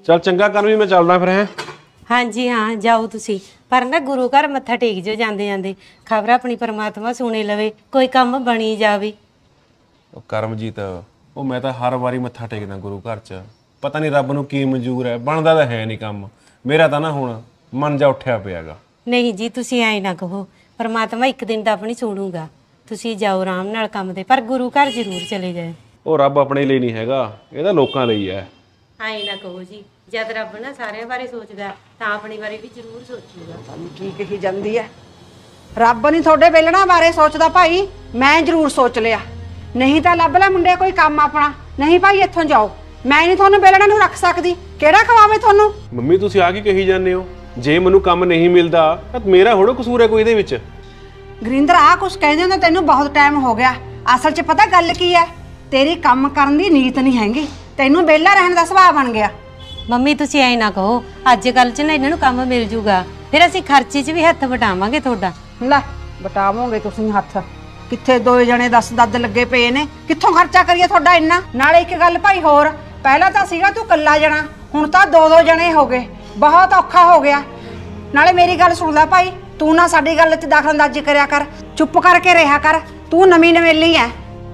चल चंगा कर भी मैं चलदा फिर है। हाँ जी हाँ जाओ तुसी पर ना गुरु घर मत्था टेक जो जांदे जांदे खबर अपनी परमात्मा सुने लवे कोई काम बनी जावे। करमजीत ਉਹ मैं तो हर वारी मत्था टेकदा गुरु घर च पता नहीं रब नूं की मंजूर है बनदा तां है नहीं काम मेरा तां ना हुण मन जा उठिया पियागा। नहीं जी तुसी ऐ ना कहो परमात्मा एक दिन तां अपनी सुनूगा तुसी जाओ आराम नाल काम ते पर गुरु घर जरूर चले जाए। ਉਹ ਰੱਬ ਆਪਣੇ ਲਈ ਨਹੀਂ ਹੈਗਾ ਇਹ ਤਾਂ ਲੋਕਾਂ ਲਈ ਹੈ। ਐ ਨਾ ਕਹੋ ਜੀ ਜਦ ਰੱਬ ਨਾ ਸਾਰਿਆਂ ਬਾਰੇ ਸੋਚਦਾ ਤਾਂ ਆਪਣੀ ਬਾਰੇ ਵੀ ਜ਼ਰੂਰ ਸੋਚੂਗਾ। ਤੁਹਾਨੂੰ ਕੀ ਕਹੀ ਜਾਂਦੀ ਹੈ ਰੱਬ ਨਹੀਂ ਤੁਹਾਡੇ ਵੇਲਣਾ ਬਾਰੇ ਸੋਚਦਾ ਭਾਈ ਮੈਂ ਜ਼ਰੂਰ ਸੋਚ ਲਿਆ ਨਹੀਂ ਤਾਂ ਲੱਭ ਲੈ ਮੁੰਡੇ ਕੋਈ ਕੰਮ ਆਪਣਾ ਨਹੀਂ ਭਾਈ ਇੱਥੋਂ ਜਾਓ ਮੈਂ ਨਹੀਂ ਤੁਹਾਨੂੰ ਵੇਲਣਾ ਨੂੰ ਰੱਖ ਸਕਦੀ ਕਿਹੜਾ ਖਵਾਵੇ ਤੁਹਾਨੂੰ। ਮੰਮੀ ਤੁਸੀਂ ਆ ਕੀ ਕਹੀ ਜਾਂਦੇ ਹੋ ਜੇ ਮੈਨੂੰ ਕੰਮ ਨਹੀਂ ਮਿਲਦਾ ਤਾਂ ਮੇਰਾ ਹੋੜਾ ਕਸੂਰ ਹੈ ਕੋਈ ਇਹਦੇ ਵਿੱਚ। ਗੁਰਿੰਦਰ ਆ ਕੁਛ ਕਹਿੰਦੇ ਹੁੰਦੇ ਤੈਨੂੰ ਬਹੁਤ ਟਾਈਮ ਹੋ ਗਿਆ ਅਸਲ 'ਚ ਪਤਾ ਗੱਲ ਕੀ ਹੈ ਤੇਰੀ ਕੰਮ ਕਰਨ ਦੀ ਨੀਤ ਨਹੀਂ ਹੈਗੀ ਤੈਨੂੰ ਵਿਹਲਾ ਰਹਿਣ ਦਾ ਸੁਭਾਅ ਬਣ ਗਿਆ। ਮੰਮੀ ਤੁਸੀਂ ਐ ਨਾ ਕਹੋ ਅੱਜ ਕੱਲ 'ਚ ਨਾ ਇਹਨਾਂ ਨੂੰ ਕੰਮ ਮਿਲ ਜੂਗਾ ਫਿਰ ਅਸੀਂ ਖਰਚੇ 'ਚ ਵੀ ਹੱਥ ਵਟਾਵਾਂਗੇ ਤੁਹਾਡਾ। ਲੈ ਵਟਾਵੋਗੇ ਤੁਸੀਂ ਹੱਥ ਕਿੱਥੇ ਦੋ ਜਣੇ 10 ਦੱਦ ਲੱਗੇ ਪਏ ਨੇ ਕਿੱਥੋਂ ਖਰਚਾ ਕਰੀਏ ਤੁਹਾਡਾ ਇੰਨਾ। ਨਾਲੇ ਇੱਕ ਗੱਲ ਭਾਈ ਹੋਰ ਪਹਿਲਾਂ ਤਾਂ ਸੀਗਾ ਤੂੰ ਇਕੱਲਾ ਜਣਾ ਹੁਣ ਤਾਂ ਦੋ ਜਣੇ ਹੋ ਗਏ ਬਹੁਤ ਔਖਾ ਹੋ ਗਿਆ। ਨਾਲੇ ਮੇਰੀ ਗੱਲ ਸੁਣ ਲੈ ਭਾਈ ਤੂੰ ਨਾ ਸਾਡੀ ਗੱਲ 'ਚ ਦਖਲਅੰਦਾਜ਼ੀ ਕਰਿਆ ਕਰ ਚੁੱਪ ਕਰਕੇ ਰਿਹਾ ਕਰ ਤੂੰ ਨਵੀਂ ਨਵੇਲੀ ਐ।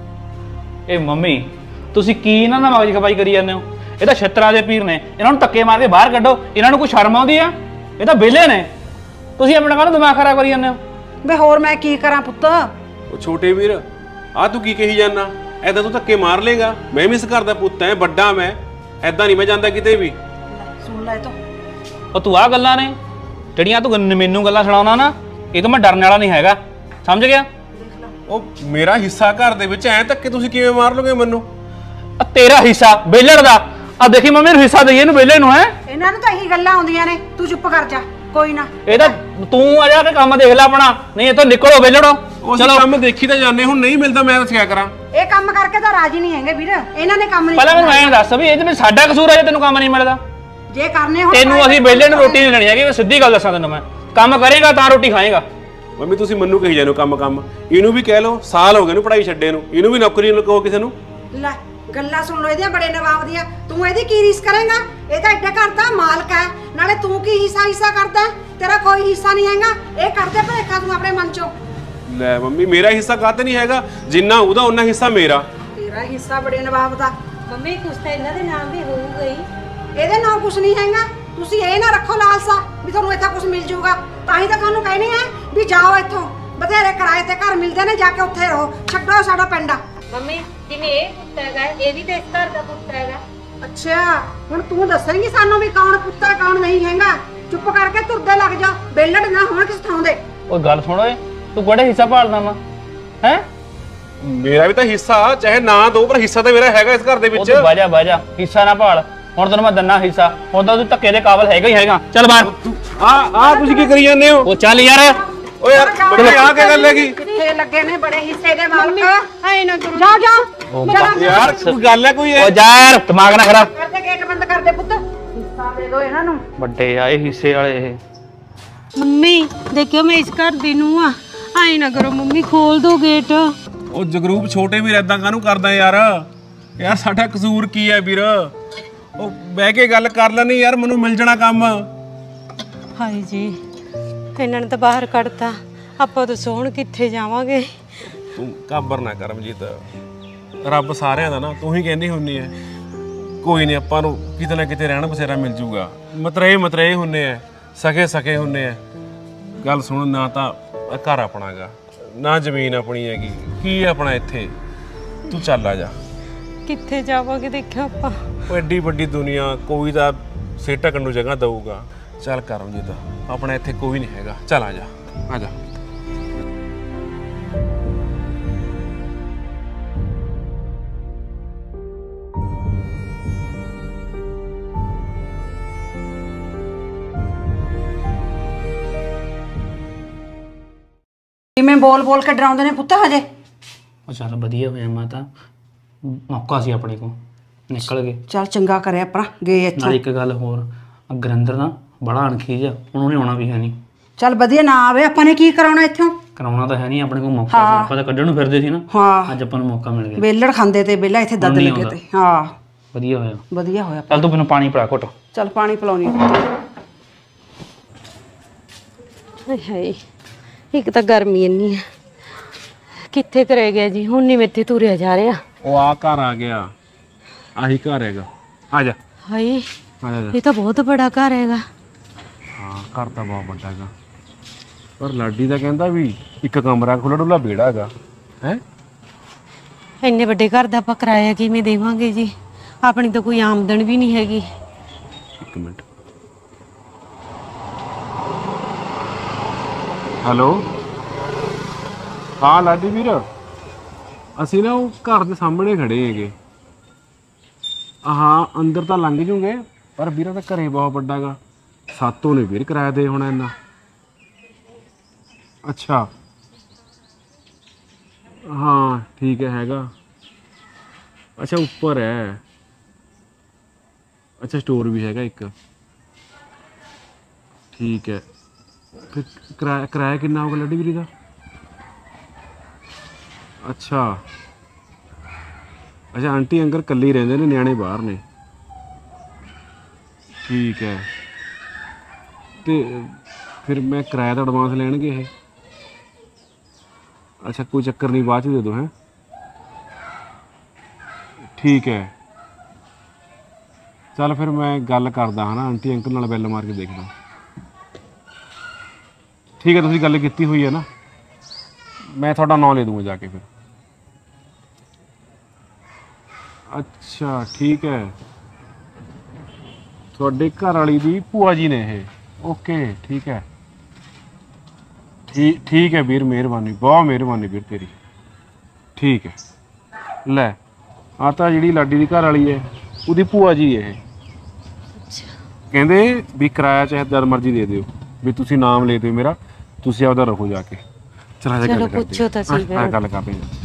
ਇਹ ਮੰਮੀ ਤੁਸੀਂ ਕੀ ਇਹਨਾਂ ਦਾ ਮਗਜ ਖਪਾਈ ਕਰੀ ਜਾਂਦੇ ਹੋ ਇਹ ਤਾਂ ਛੱਤਰਾਂ ਦੇ ਪੀਰ ਨੇ ਇਹਨਾਂ ਨੂੰ ਧੱਕੇ ਮਾਰ ਕੇ ਬਾਹਰ ਕੱਢੋ ਇਹਨਾਂ ਨੂੰ ਕੋਈ ਸ਼ਰਮ ਆਉਂਦੀ ਆ ਇਹ ਤਾਂ ਵਿਹਲੇ ਨੇ ਤੁਸੀਂ ਆਪਣਾ ਕਾਹਨੂੰ ਦਿਮਾਗ ਖਰਾਬ ਕਰੀ ਜਾਂਦੇ ਹੋ। ਵੇ ਹੋਰ ਮੈਂ ਕੀ ਕਰਾਂ ਪੁੱਤ। ਉਹ ਛੋਟੇ ਵੀਰ ਆ ਤੂੰ ਕੀ ਕਹੀ ਜਾਂਦਾ ਐਦਾਂ ਤੂੰ ਧੱਕੇ ਮਾਰ ਲੇਗਾ ਮੈਂ ਵੀ ਇਸ ਘਰ ਦਾ ਪੁੱਤ ਐ ਵੱਡਾ ਮੈਂ ਐਦਾਂ ਨਹੀਂ ਮੈਂ ਜਾਂਦਾ ਕਿਤੇ ਵੀ। ਸੁਣ ਲੈ ਤੂੰ ਉਹ ਤੂੰ ਆਹ ਗੱਲਾਂ ਨੇ ਜਿਹੜੀਆਂ ਤੂੰ ਮੈਨੂੰ ਗੱਲਾਂ ਸੁਣਾਉਣਾ ਨਾ ਇਹ ਤਾਂ ਮੈਂ ਡਰਨ ਵਾਲਾ ਨਹੀਂ ਹੈਗਾ ਸਮਝ ਗਿਆ। ਉਹ ਮੇਰਾ ਹਿੱਸਾ ਘਰ ਦੇ ਵਿੱਚ ਐ ਧੱਕੇ ਤੁਸੀਂ ਕਿਵੇਂ ਮਾਰ ਲੋਗੇ ਮੈਨੂੰ। ਆ ਤੇਰਾ ਹਿੱਸਾ ਬੇਲੜ ਦਾ ਆ ਦੇਖੀ ਮੰਮੀ ਨੂੰ ਹਿੱਸਾ ਦਈਏ ਇਹਨੂੰ ਬੇਲੇ ਨੂੰ ਹੈ ਇਹਨਾਂ ਨੂੰ ਤਾਂ ਇਹੀ ਗੱਲਾਂ ਆਉਂਦੀਆਂ ਨੇ ਤੂੰ ਚੁੱਪ ਕਰ ਜਾ ਕੋਈ ਨਾ। ਇਹ ਤਾਂ ਤੂੰ ਆ ਜਾ ਕੇ ਕੰਮ ਦੇਖ ਲੈ ਆਪਣਾ ਨਹੀਂ ਇਹ ਤੋਂ ਨਿਕਲੋ ਬੇਲੜੋ। ਚਲੋ ਕੰਮ ਦੇਖੀ ਤਾਂ ਜਾਂਦੇ ਹੁਣ ਨਹੀਂ ਮਿਲਦਾ ਮੈਂ ਦੱਸਿਆ ਕਰਾਂ। ਇਹ ਕੰਮ ਕਰਕੇ ਤਾਂ ਰਾਜੀ ਨਹੀਂ ਹੈਗੇ ਵੀਰ ਇਹਨਾਂ ਨੇ ਕੰਮ ਨਹੀਂ ਪਹਿਲਾਂ ਮੈਨੂੰ ਐਂ ਦੱਸ ਵੀ ਇਹਦੇ ਵਿੱਚ ਸਾਡਾ ਕਸੂਰ ਹੈ ਜੇ ਤੈਨੂੰ ਕੰਮ ਨਹੀਂ ਮਿਲਦਾ। ਜੇ ਕਰਨੇ ਹੁਣ ਤੈਨੂੰ ਅਸੀਂ ਬੇਲੇ ਨੂੰ ਰੋਟੀ ਨਹੀਂ ਦੇਣੀ ਹੈਗੀ ਸਿੱਧੀ ਗੱਲ ਦੱਸਾਂ ਤੈਨੂੰ ਮੈਂ ਕੰਮ ਕਰੇਗਾ ਤਾਂ ਰੋਟੀ ਖਾਏਗਾ। ਮੰਮੀ ਤੁਸੀਂ ਮੈਨੂੰ ਕਹੀ ਜਾਂਦੇ ਹੋ ਕੰਮ ਇਹਨੂੰ ਵੀ ਕਹਿ ਲਓ ਸਾਲ ਹੋ ਗਏ ਨੂੰ ਪੜ੍ਹਾਈ ਛੱਡੇ ਨੂੰ ਇਹਨੂੰ ਵੀ ਨੌਕਰੀ ਨੂੰ ਕਹੋ ਕਿਸੇ ਨੂੰ। ਲੈ ਗੱਲਾਂ ਸੁਣ ਲੋ ਇਹਦੀਆਂ ਬੜੇ ਨਵਾਬ ਦੀਆਂ ਤੂੰ ਇਹਦੀ ਕੀ ਰੀਸ ਕਰੇਂਗਾ ਇਹ ਤਾਂ ਐਡਾ ਘਰ ਦਾ ਮਾਲਕ ਹੈ ਨਾਲੇ ਤੂੰ ਕੀ ਹਿੱਸਾ ਕਰਦਾ ਤੇਰਾ ਕੋਈ ਹਿੱਸਾ ਨਹੀਂ ਹੈਗਾ ਇਹ ਕਰਦੇ ਭੇਖਾ ਤੂੰ ਆਪਣੇ ਮਨ ਚੋਂ। ਲੈ ਮੰਮੀ ਮੇਰਾ ਹਿੱਸਾ ਕਾਹਤੇ ਨਹੀਂ ਹੈਗਾ ਜਿੰਨਾ ਉਹਦਾ ਉਹਨਾਂ ਹਿੱਸਾ ਮੇਰਾ। ਤੇਰਾ ਹਿੱਸਾ ਬੜੇ ਨਵਾਬ ਦਾ ਮੰਮੀ ਕੁਛ ਤਾਂ ਇਹਨਾਂ ਦੇ ਨਾਮ ਵੀ ਹੋਊਗਾ ਹੀ ਇਹਦੇ ਨਾਲ ਕੁਛ ਨਹੀਂ ਹੈਗਾ ਤੁਸੀਂ ਇਹ ਨਾ ਰੱਖੋ ਲਾਲਸਾ ਵੀ ਤੁਹਾਨੂੰ ਇੱਥੇ ਕੁਛ ਮਿਲ ਜਾਊਗਾ ਤਾਂ ਹੀ ਤਾਂ ਤੁਹਾਨੂੰ ਕਹਿਣੀ ਹੈ ਵੀ ਜਾਓ ਇੱਥੋਂ ਬਥੇਰੇ ਕਿਰਾਏ ਤੇ ਘਰ ਮਿਲਦੇ ਨੇ ਜਾ ਕੇ ਉੱਥੇ ਰਹੋ ਛੱਡੋ ਸਾਡਾ ਪਿੰਡ। ਮੰਮੀ ਜਿਵੇਂ ਇਹ ਪੁੱਤ ਹੈਗਾ ਇਹ ਵੀ ਤਾਂ ਇਸ ਘਰ ਦਾ ਪੁੱਤ ਹੈਗਾ। ਅੱਛਾ ਹੁਣ ਤੂੰ ਦੱਸੇਂਗੀ ਸਾਨੂੰ ਵੀ ਕੌਣ ਪੁੱਤ ਹੈ ਕੌਣ ਨਹੀਂ ਹੈਗਾ ਚੁੱਪ ਕਰਕੇ ਤੁਰਦੇ ਲੱਗ ਜਾ ਬੇਲੜ ਨਾ ਹੋਣ ਕਿਸ ਥਾਂ ਦੇ। ਓਏ ਗੱਲ ਸੁਣ ਓਏ ਤੂੰ ਕਿਹੜਾ ਹਿੱਸਾ ਭਾਲਦਾ ਵਾ ਹੈ ਮੇਰਾ ਵੀ ਤਾਂ ਹਿੱਸਾ ਚਾਹੇ ਨਾ ਦੋ ਪਰ ਹਿੱਸਾ ਤਾਂ ਮੇਰਾ ਹੈਗਾ ਇਸ ਘਰ ਦੇ ਵਿੱਚ। ਬਾਜਾ ਹਿੱਸਾ ਨਾ ਭਾਲ ਹੁਣ ਤੈਨੂੰ ਮੈਂ ਦੰਨਾ ਹਿੱਸਾ ਹੁਣ ਤਾਂ ਤੂੰ ਧੱਕੇ ਦੇ ਕਾਬਲ ਹੈਗਾ ਹੀ ਹੈਗਾ ਚੱਲ ਬਾਹਰ। ਆ ਤੁਸੀਂ ਕੀ ਕਰੀ ਜਾਂਦੇ ਹੋ। ਉਹ ਚੱਲ ਯਾਰ ਓਏ ਯਾਰ ਬੜੀ ਆ ਕੇ ਗੱਲ ਹੈਗੀ ਕਿੱਥੇ ਲੱਗੇ ਨੇ ਬੜੇ ਹਿੱਸੇ ਦੇ ਮਾਲਕ ਐ ਨਾ ਕਰੋ ਜਾ ਯਾਰ ਕੋਈ ਗੱਲ ਹੈ ਕੋਈ ਓ ਜਾ ਯਾਰ ਦਿਮਾਗ ਨਾ ਖਰਾਬ ਕਰਦੇ ਗੇਟ ਬੰਦ ਕਰ ਦੇ ਪੁੱਤ ਹਿੱਸਾ ਦੇ ਦੋ ਇਹਨਾਂ ਨੂੰ ਵੱਡੇ ਆਏ ਹਿੱਸੇ ਵਾਲੇ ਇਹ। ਮੰਮੀ ਦੇਖਿਓ ਮੈਂ ਇਸ ਘਰ ਦੀ ਨੂੰ ਆ ਐ ਨਾ ਕਰੋ ਮੰਮੀ ਖੋਲ ਦੋ ਗੇਟ। ਉਹ ਜਗਰੂਪ ਛੋਟੇ ਵੀਰ ਏਦਾਂ ਕਾਹਨੂੰ ਕਰਦਾ ਯਾਰ ਸਾਡਾ ਕਸੂਰ ਕੀ ਹੈ ਵੀਰ ਉਹ ਬਹਿ ਕੇ ਗੱਲ ਕਰ ਲੈਣੀ ਯਾਰ ਮੈਨੂੰ ਮਿਲ ਜਾਣਾ ਕੰਮ। ਹਾਏ ਜੀ ਇਹਨਾਂ ਨੇ ਤਾਂ ਬਾਹਰ ਕੱਢਤਾ ਆਪਾਂ ਦੱਸੋ ਹੁਣ ਕਿੱਥੇ ਜਾਵਾਂਗੇ। ਤੂੰ ਕਾਬਰ ਨਾ ਕਰਮਜੀਤ ਰੱਬ ਸਾਰਿਆਂ ਦਾ ਨਾ ਤੂੰ ਹੀ ਕਹਿੰਦੀ ਹੁੰਨੀ ਐ ਕੋਈ ਨਹੀਂ ਆਪਾਂ ਨੂੰ ਕਿਤੇ ਨਾ ਕਿਤੇ ਰਹਿਣ ਬਸੇਰਾ ਮਿਲ ਜੂਗਾ ਮਤਰੇ ਹੁੰਨੇ ਆ ਸਕੇ ਹੁੰਨੇ ਆ। ਗੱਲ ਸੁਣ ਨਾ ਤਾਂ ਘਰ ਆਪਣਾਗਾ ਨਾ ਜ਼ਮੀਨ ਆਪਣੀ ਹੈਗੀ ਕੀ ਆਪਣਾ ਇੱਥੇ ਤੂੰ ਚੱਲ ਆ ਜਾ। ਕਿੱਥੇ ਜਾਵਾਂਗੇ ਦੇਖਿਆ ਆਪਾਂ ਉਹ ਐਡੀ ਵੱਡੀ ਦੁਨੀਆ ਕੋਈ ਤਾਂ ਸਿਰ ਢੱਕਣ ਨੂੰ ਜਗ੍ਹਾ ਦਊਗਾ। ਚੱਲ ਕਰਮਜੀਤ ਆਪਣਾ ਇੱਥੇ ਕੋਈ ਨਹੀਂ ਹੈਗਾ ਚੱਲ ਆ ਜਾ। ਕਿਵੇਂ ਬੋਲ ਕੇ ਡਰਾਉਂਦੇ ਨੇ ਪੁੱਤ ਹਜੇ। ਉਹ ਚੱਲ ਵਧੀਆ ਹੋਇਆ ਮੈਂ ਤਾਂ ਮੌਕਾ ਸੀ ਆਪਣੇ ਕੋਲ ਨਿਕਲ ਗਏ। ਚੱਲ ਚੰਗਾ ਕਰਿਆ ਆਪਣਾ ਗਏ ਇੱਥੋਂ। ਨਾਲ ਇੱਕ ਗੱਲ ਹੋਰ ਗੁਰਿੰਦਰ ਨਾ ਬੜਾ ਅਣਖੀਜ ਆ ਉਹਨੂੰ ਨੇ ਆਉਣਾ ਵੀ ਹੈ ਨਹੀਂ। ਚੱਲ ਵਧੀਆ ਨਾ ਆਵੇ ਆਪਾਂ ਨੇ ਕੀ ਕਰਾਉਣਾ ਇੱਥੋਂ ਕਰਾਉਣਾ ਤਾਂ ਹੈ ਨਹੀਂ ਆਪਣੇ ਕੋਲ ਮੌਕਾ ਸੀ ਆਪਾਂ ਤਾਂ ਕੱਢਣ ਨੂੰ ਫਿਰਦੇ ਸੀ ਨਾ। ਹਾਂ ਅੱਜ ਆਪਾਂ ਨੂੰ ਮੌਕਾ ਮਿਲ ਗਿਆ ਬੇਲੜ ਖਾਂਦੇ ਤੇ ਬੇਲਾ ਇੱਥੇ ਦੱਦ ਲੱਗੇ ਤੇ। ਹਾਂ ਵਧੀਆ ਹੋਇਆ ਵਧੀਆ ਹੋਇਆ। ਚੱਲ ਤੂੰ ਮੈਨੂੰ ਪਾਣੀ ਪਿਲਾ ਘੁੱਟ। ਚੱਲ ਪਾਣੀ ਪਿਲਾਉਣੀ ਹਾਏ ਹਾਏ, ਇੱਕ ਤਾਂ ਗਰਮੀ ਇੰਨੀ ਆ, ਕਿੱਥੇ ਕਰੇ ਗਿਆ ਜੀ, ਹੁਣ ਨਹੀਂ ਮੇਥੇ ਤੁਰਿਆ ਜਾ ਰਿਹਾ। ਉਹ ਆ ਘਰ ਆ ਗਿਆ, ਆਹੀ ਘਰ ਹੈਗਾ। ਆ ਜਾ ਹਾਏ, ਆ ਜਾ ਇਹ ਤਾਂ ਬਹੁਤ ਬੜਾ ਘਰ ਹੈਗਾ। ਹਾਂ ਘਰ ਤਾਂ ਬਹੁਤ ਵੱਡਾ ਹੈਗਾ, ਪਰ ਲਾਡੀ ਦਾ ਕਹਿੰਦਾ ਵੀ ਇੱਕ ਕਮਰਾ ਖੁੱਲ੍ਹਾ ਡੁੱਲਾ ਵਿਹੜਾ ਹੈਗਾ ਹੈ। ਇੰਨੇ ਵੱਡੇ ਘਰ ਦਾ ਆਪਾਂ ਕਿਰਾਇਆ ਕਿਵੇਂ ਦੇਵਾਂਗੇ ਜੀ? ਆਪਣੀ ਤਾਂ ਕੋਈ ਆਮਦਨ ਵੀ ਨਹੀਂ ਹੈਗੀ। ਇੱਕ ਮਿੰਟ। ਹੈਲੋ, ਹਾਂ ਲਾਡੀ ਵੀਰ, ਅਸੀਂ ਨਾ ਉਹ ਘਰ ਦੇ ਸਾਹਮਣੇ ਖੜੇ ਹੈਗੇ। ਹਾਂ ਅੰਦਰ ਤਾਂ ਲੰਘ ਜੂਗੇ, ਪਰ ਵੀਰਾ ਤਾਂ ਘਰੇ ਬਹੁਤ ਵੱਡਾ ਗਾ, ਸਾਤੋਂ ਨੇ ਵੀਰ ਕਿਰਾਇਆ ਦੇ ਹੋਣਾ ਇੰਨਾ। ਅੱਛਾ ਹਾਂ ਠੀਕ ਹੈ ਹੈਗਾ। ਅੱਛਾ ਉੱਪਰ ਹੈ, ਅੱਛਾ ਸਟੋਰ ਵੀ ਹੈਗਾ ਇੱਕ, ਠੀਕ ਹੈ। ਫਿਰ ਕਿਰਾਇਆ ਕਿੰਨਾ ਹੋਊਗਾ ਲਾਡੀ ਵੀਰੇ ਦਾ? ਅੱਛਾ ਅੱਛਾ, ਆਂਟੀ ਅੰਕਲ ਇਕੱਲੇ ਹੀ ਰਹਿੰਦੇ ਨੇ, ਨਿਆਣੇ ਬਾਹਰ ਨੇ, ਠੀਕ ਹੈ। ਤੇ ਫਿਰ ਮੈਂ ਕਿਰਾਇਆ ਦਾ ਐਡਵਾਂਸ ਲੈਣਗੇ ਇਹ? ਅੱਛਾ ਕੋਈ ਚੱਕਰ ਨਹੀਂ, ਬਾਅਦ 'ਚ ਦੇ ਦਿਓ। ਹੈ ਠੀਕ ਹੈ, ਚੱਲ ਫਿਰ ਮੈਂ ਗੱਲ ਕਰਦਾ ਹਾਂ ਨਾ ਆਂਟੀ ਅੰਕਲ ਨਾਲ, ਬੈਲ ਮਾਰ ਕੇ ਦੇਖਦਾ। ਠੀਕ ਹੈ, ਤੁਸੀਂ ਗੱਲ ਕੀਤੀ ਹੋਈ ਹੈ ਨਾ, ਮੈਂ ਤੁਹਾਡਾ ਨਾਂ ਲੈ ਦੂੰਗਾ ਜਾ ਕੇ ਫਿਰ। ਅੱਛਾ ਠੀਕ ਹੈ, ਤੁਹਾਡੇ ਘਰ ਵਾਲੀ ਦੀ ਭੂਆ ਜੀ ਨੇ ਇਹ? ਓਕੇ ਠੀਕ ਹੈ, ਠੀਕ ਹੈ ਵੀਰ, ਮਿਹਰਬਾਨੀ, ਬਹੁਤ ਮਿਹਰਬਾਨੀ ਵੀਰ ਤੇਰੀ। ਠੀਕ ਹੈ, ਲੈ ਆ ਤਾਂ ਜਿਹੜੀ ਲਾਡੀ ਦੀ ਘਰ ਵਾਲੀ ਹੈ ਉਹਦੀ ਭੂਆ ਜੀ ਇਹ। ਕਹਿੰਦੇ ਵੀ ਕਿਰਾਇਆ ਚਾਹੇ ਜਦ ਮਰਜ਼ੀ ਦੇ ਦਿਓ, ਵੀ ਤੁਸੀਂ ਨਾਮ ਲੈ ਦਿਓ ਮੇਰਾ, ਤੁਸੀਂ ਆਪਦਾ ਰਹੋ ਜਾ ਕੇ। ਚਲਾ ਜਾ ਚਲੋ ਪੁੱਛੋ ਤਾਂ ਸਹੀ, ਗੱਲ ਕਰਦੇ ਹਾਂ।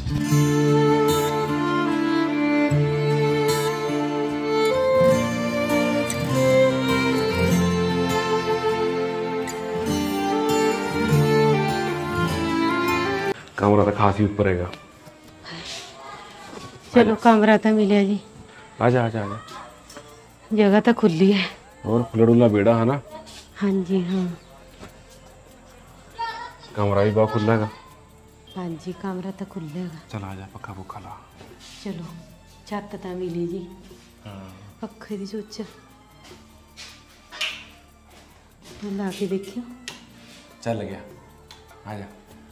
ਕਮਰਾ ਤਾਂ ਖਾਸੀ ਉੱਪਰ ਹੈਗਾ। ਚਲੋ ਕਮਰਾ ਤਾਂ ਮਿਲਿਆ ਜੀ। ਆ ਜਾ ਆ ਜਾ ਆ ਜਾ, ਜਗ੍ਹਾ ਤਾਂ ਖੁੱਲੀ ਹੈ। ਹੋਰ ਖੁੱਲ੍ਹਾ ਡੁੱਲਾ ਵਿਹੜਾ ਹੈ ਨਾ? ਹਾਂਜੀ ਹਾਂ, ਕਮਰਾ ਵੀ ਬਹੁਤ ਖੁੱਲ੍ਹਾ ਹੈਗਾ। ਹਾਂਜੀ ਕਮਰਾ ਤਾਂ ਖੁੱਲ੍ਹਾ ਹੈਗਾ। ਚਲ ਆ ਜਾ, ਪੱਖਾ ਪੁੱਖਾ ਲਾ। ਚਲੋ ਛੱਤ ਤਾਂ ਮਿਲੀ ਜੀ, ਪੱਖੇ ਦੀ ਸੁੱਚ ਲਾ ਕੇ ਦੇਖਿਓ। ਚੱਲ ਗਿਆ, ਆ ਜਾ।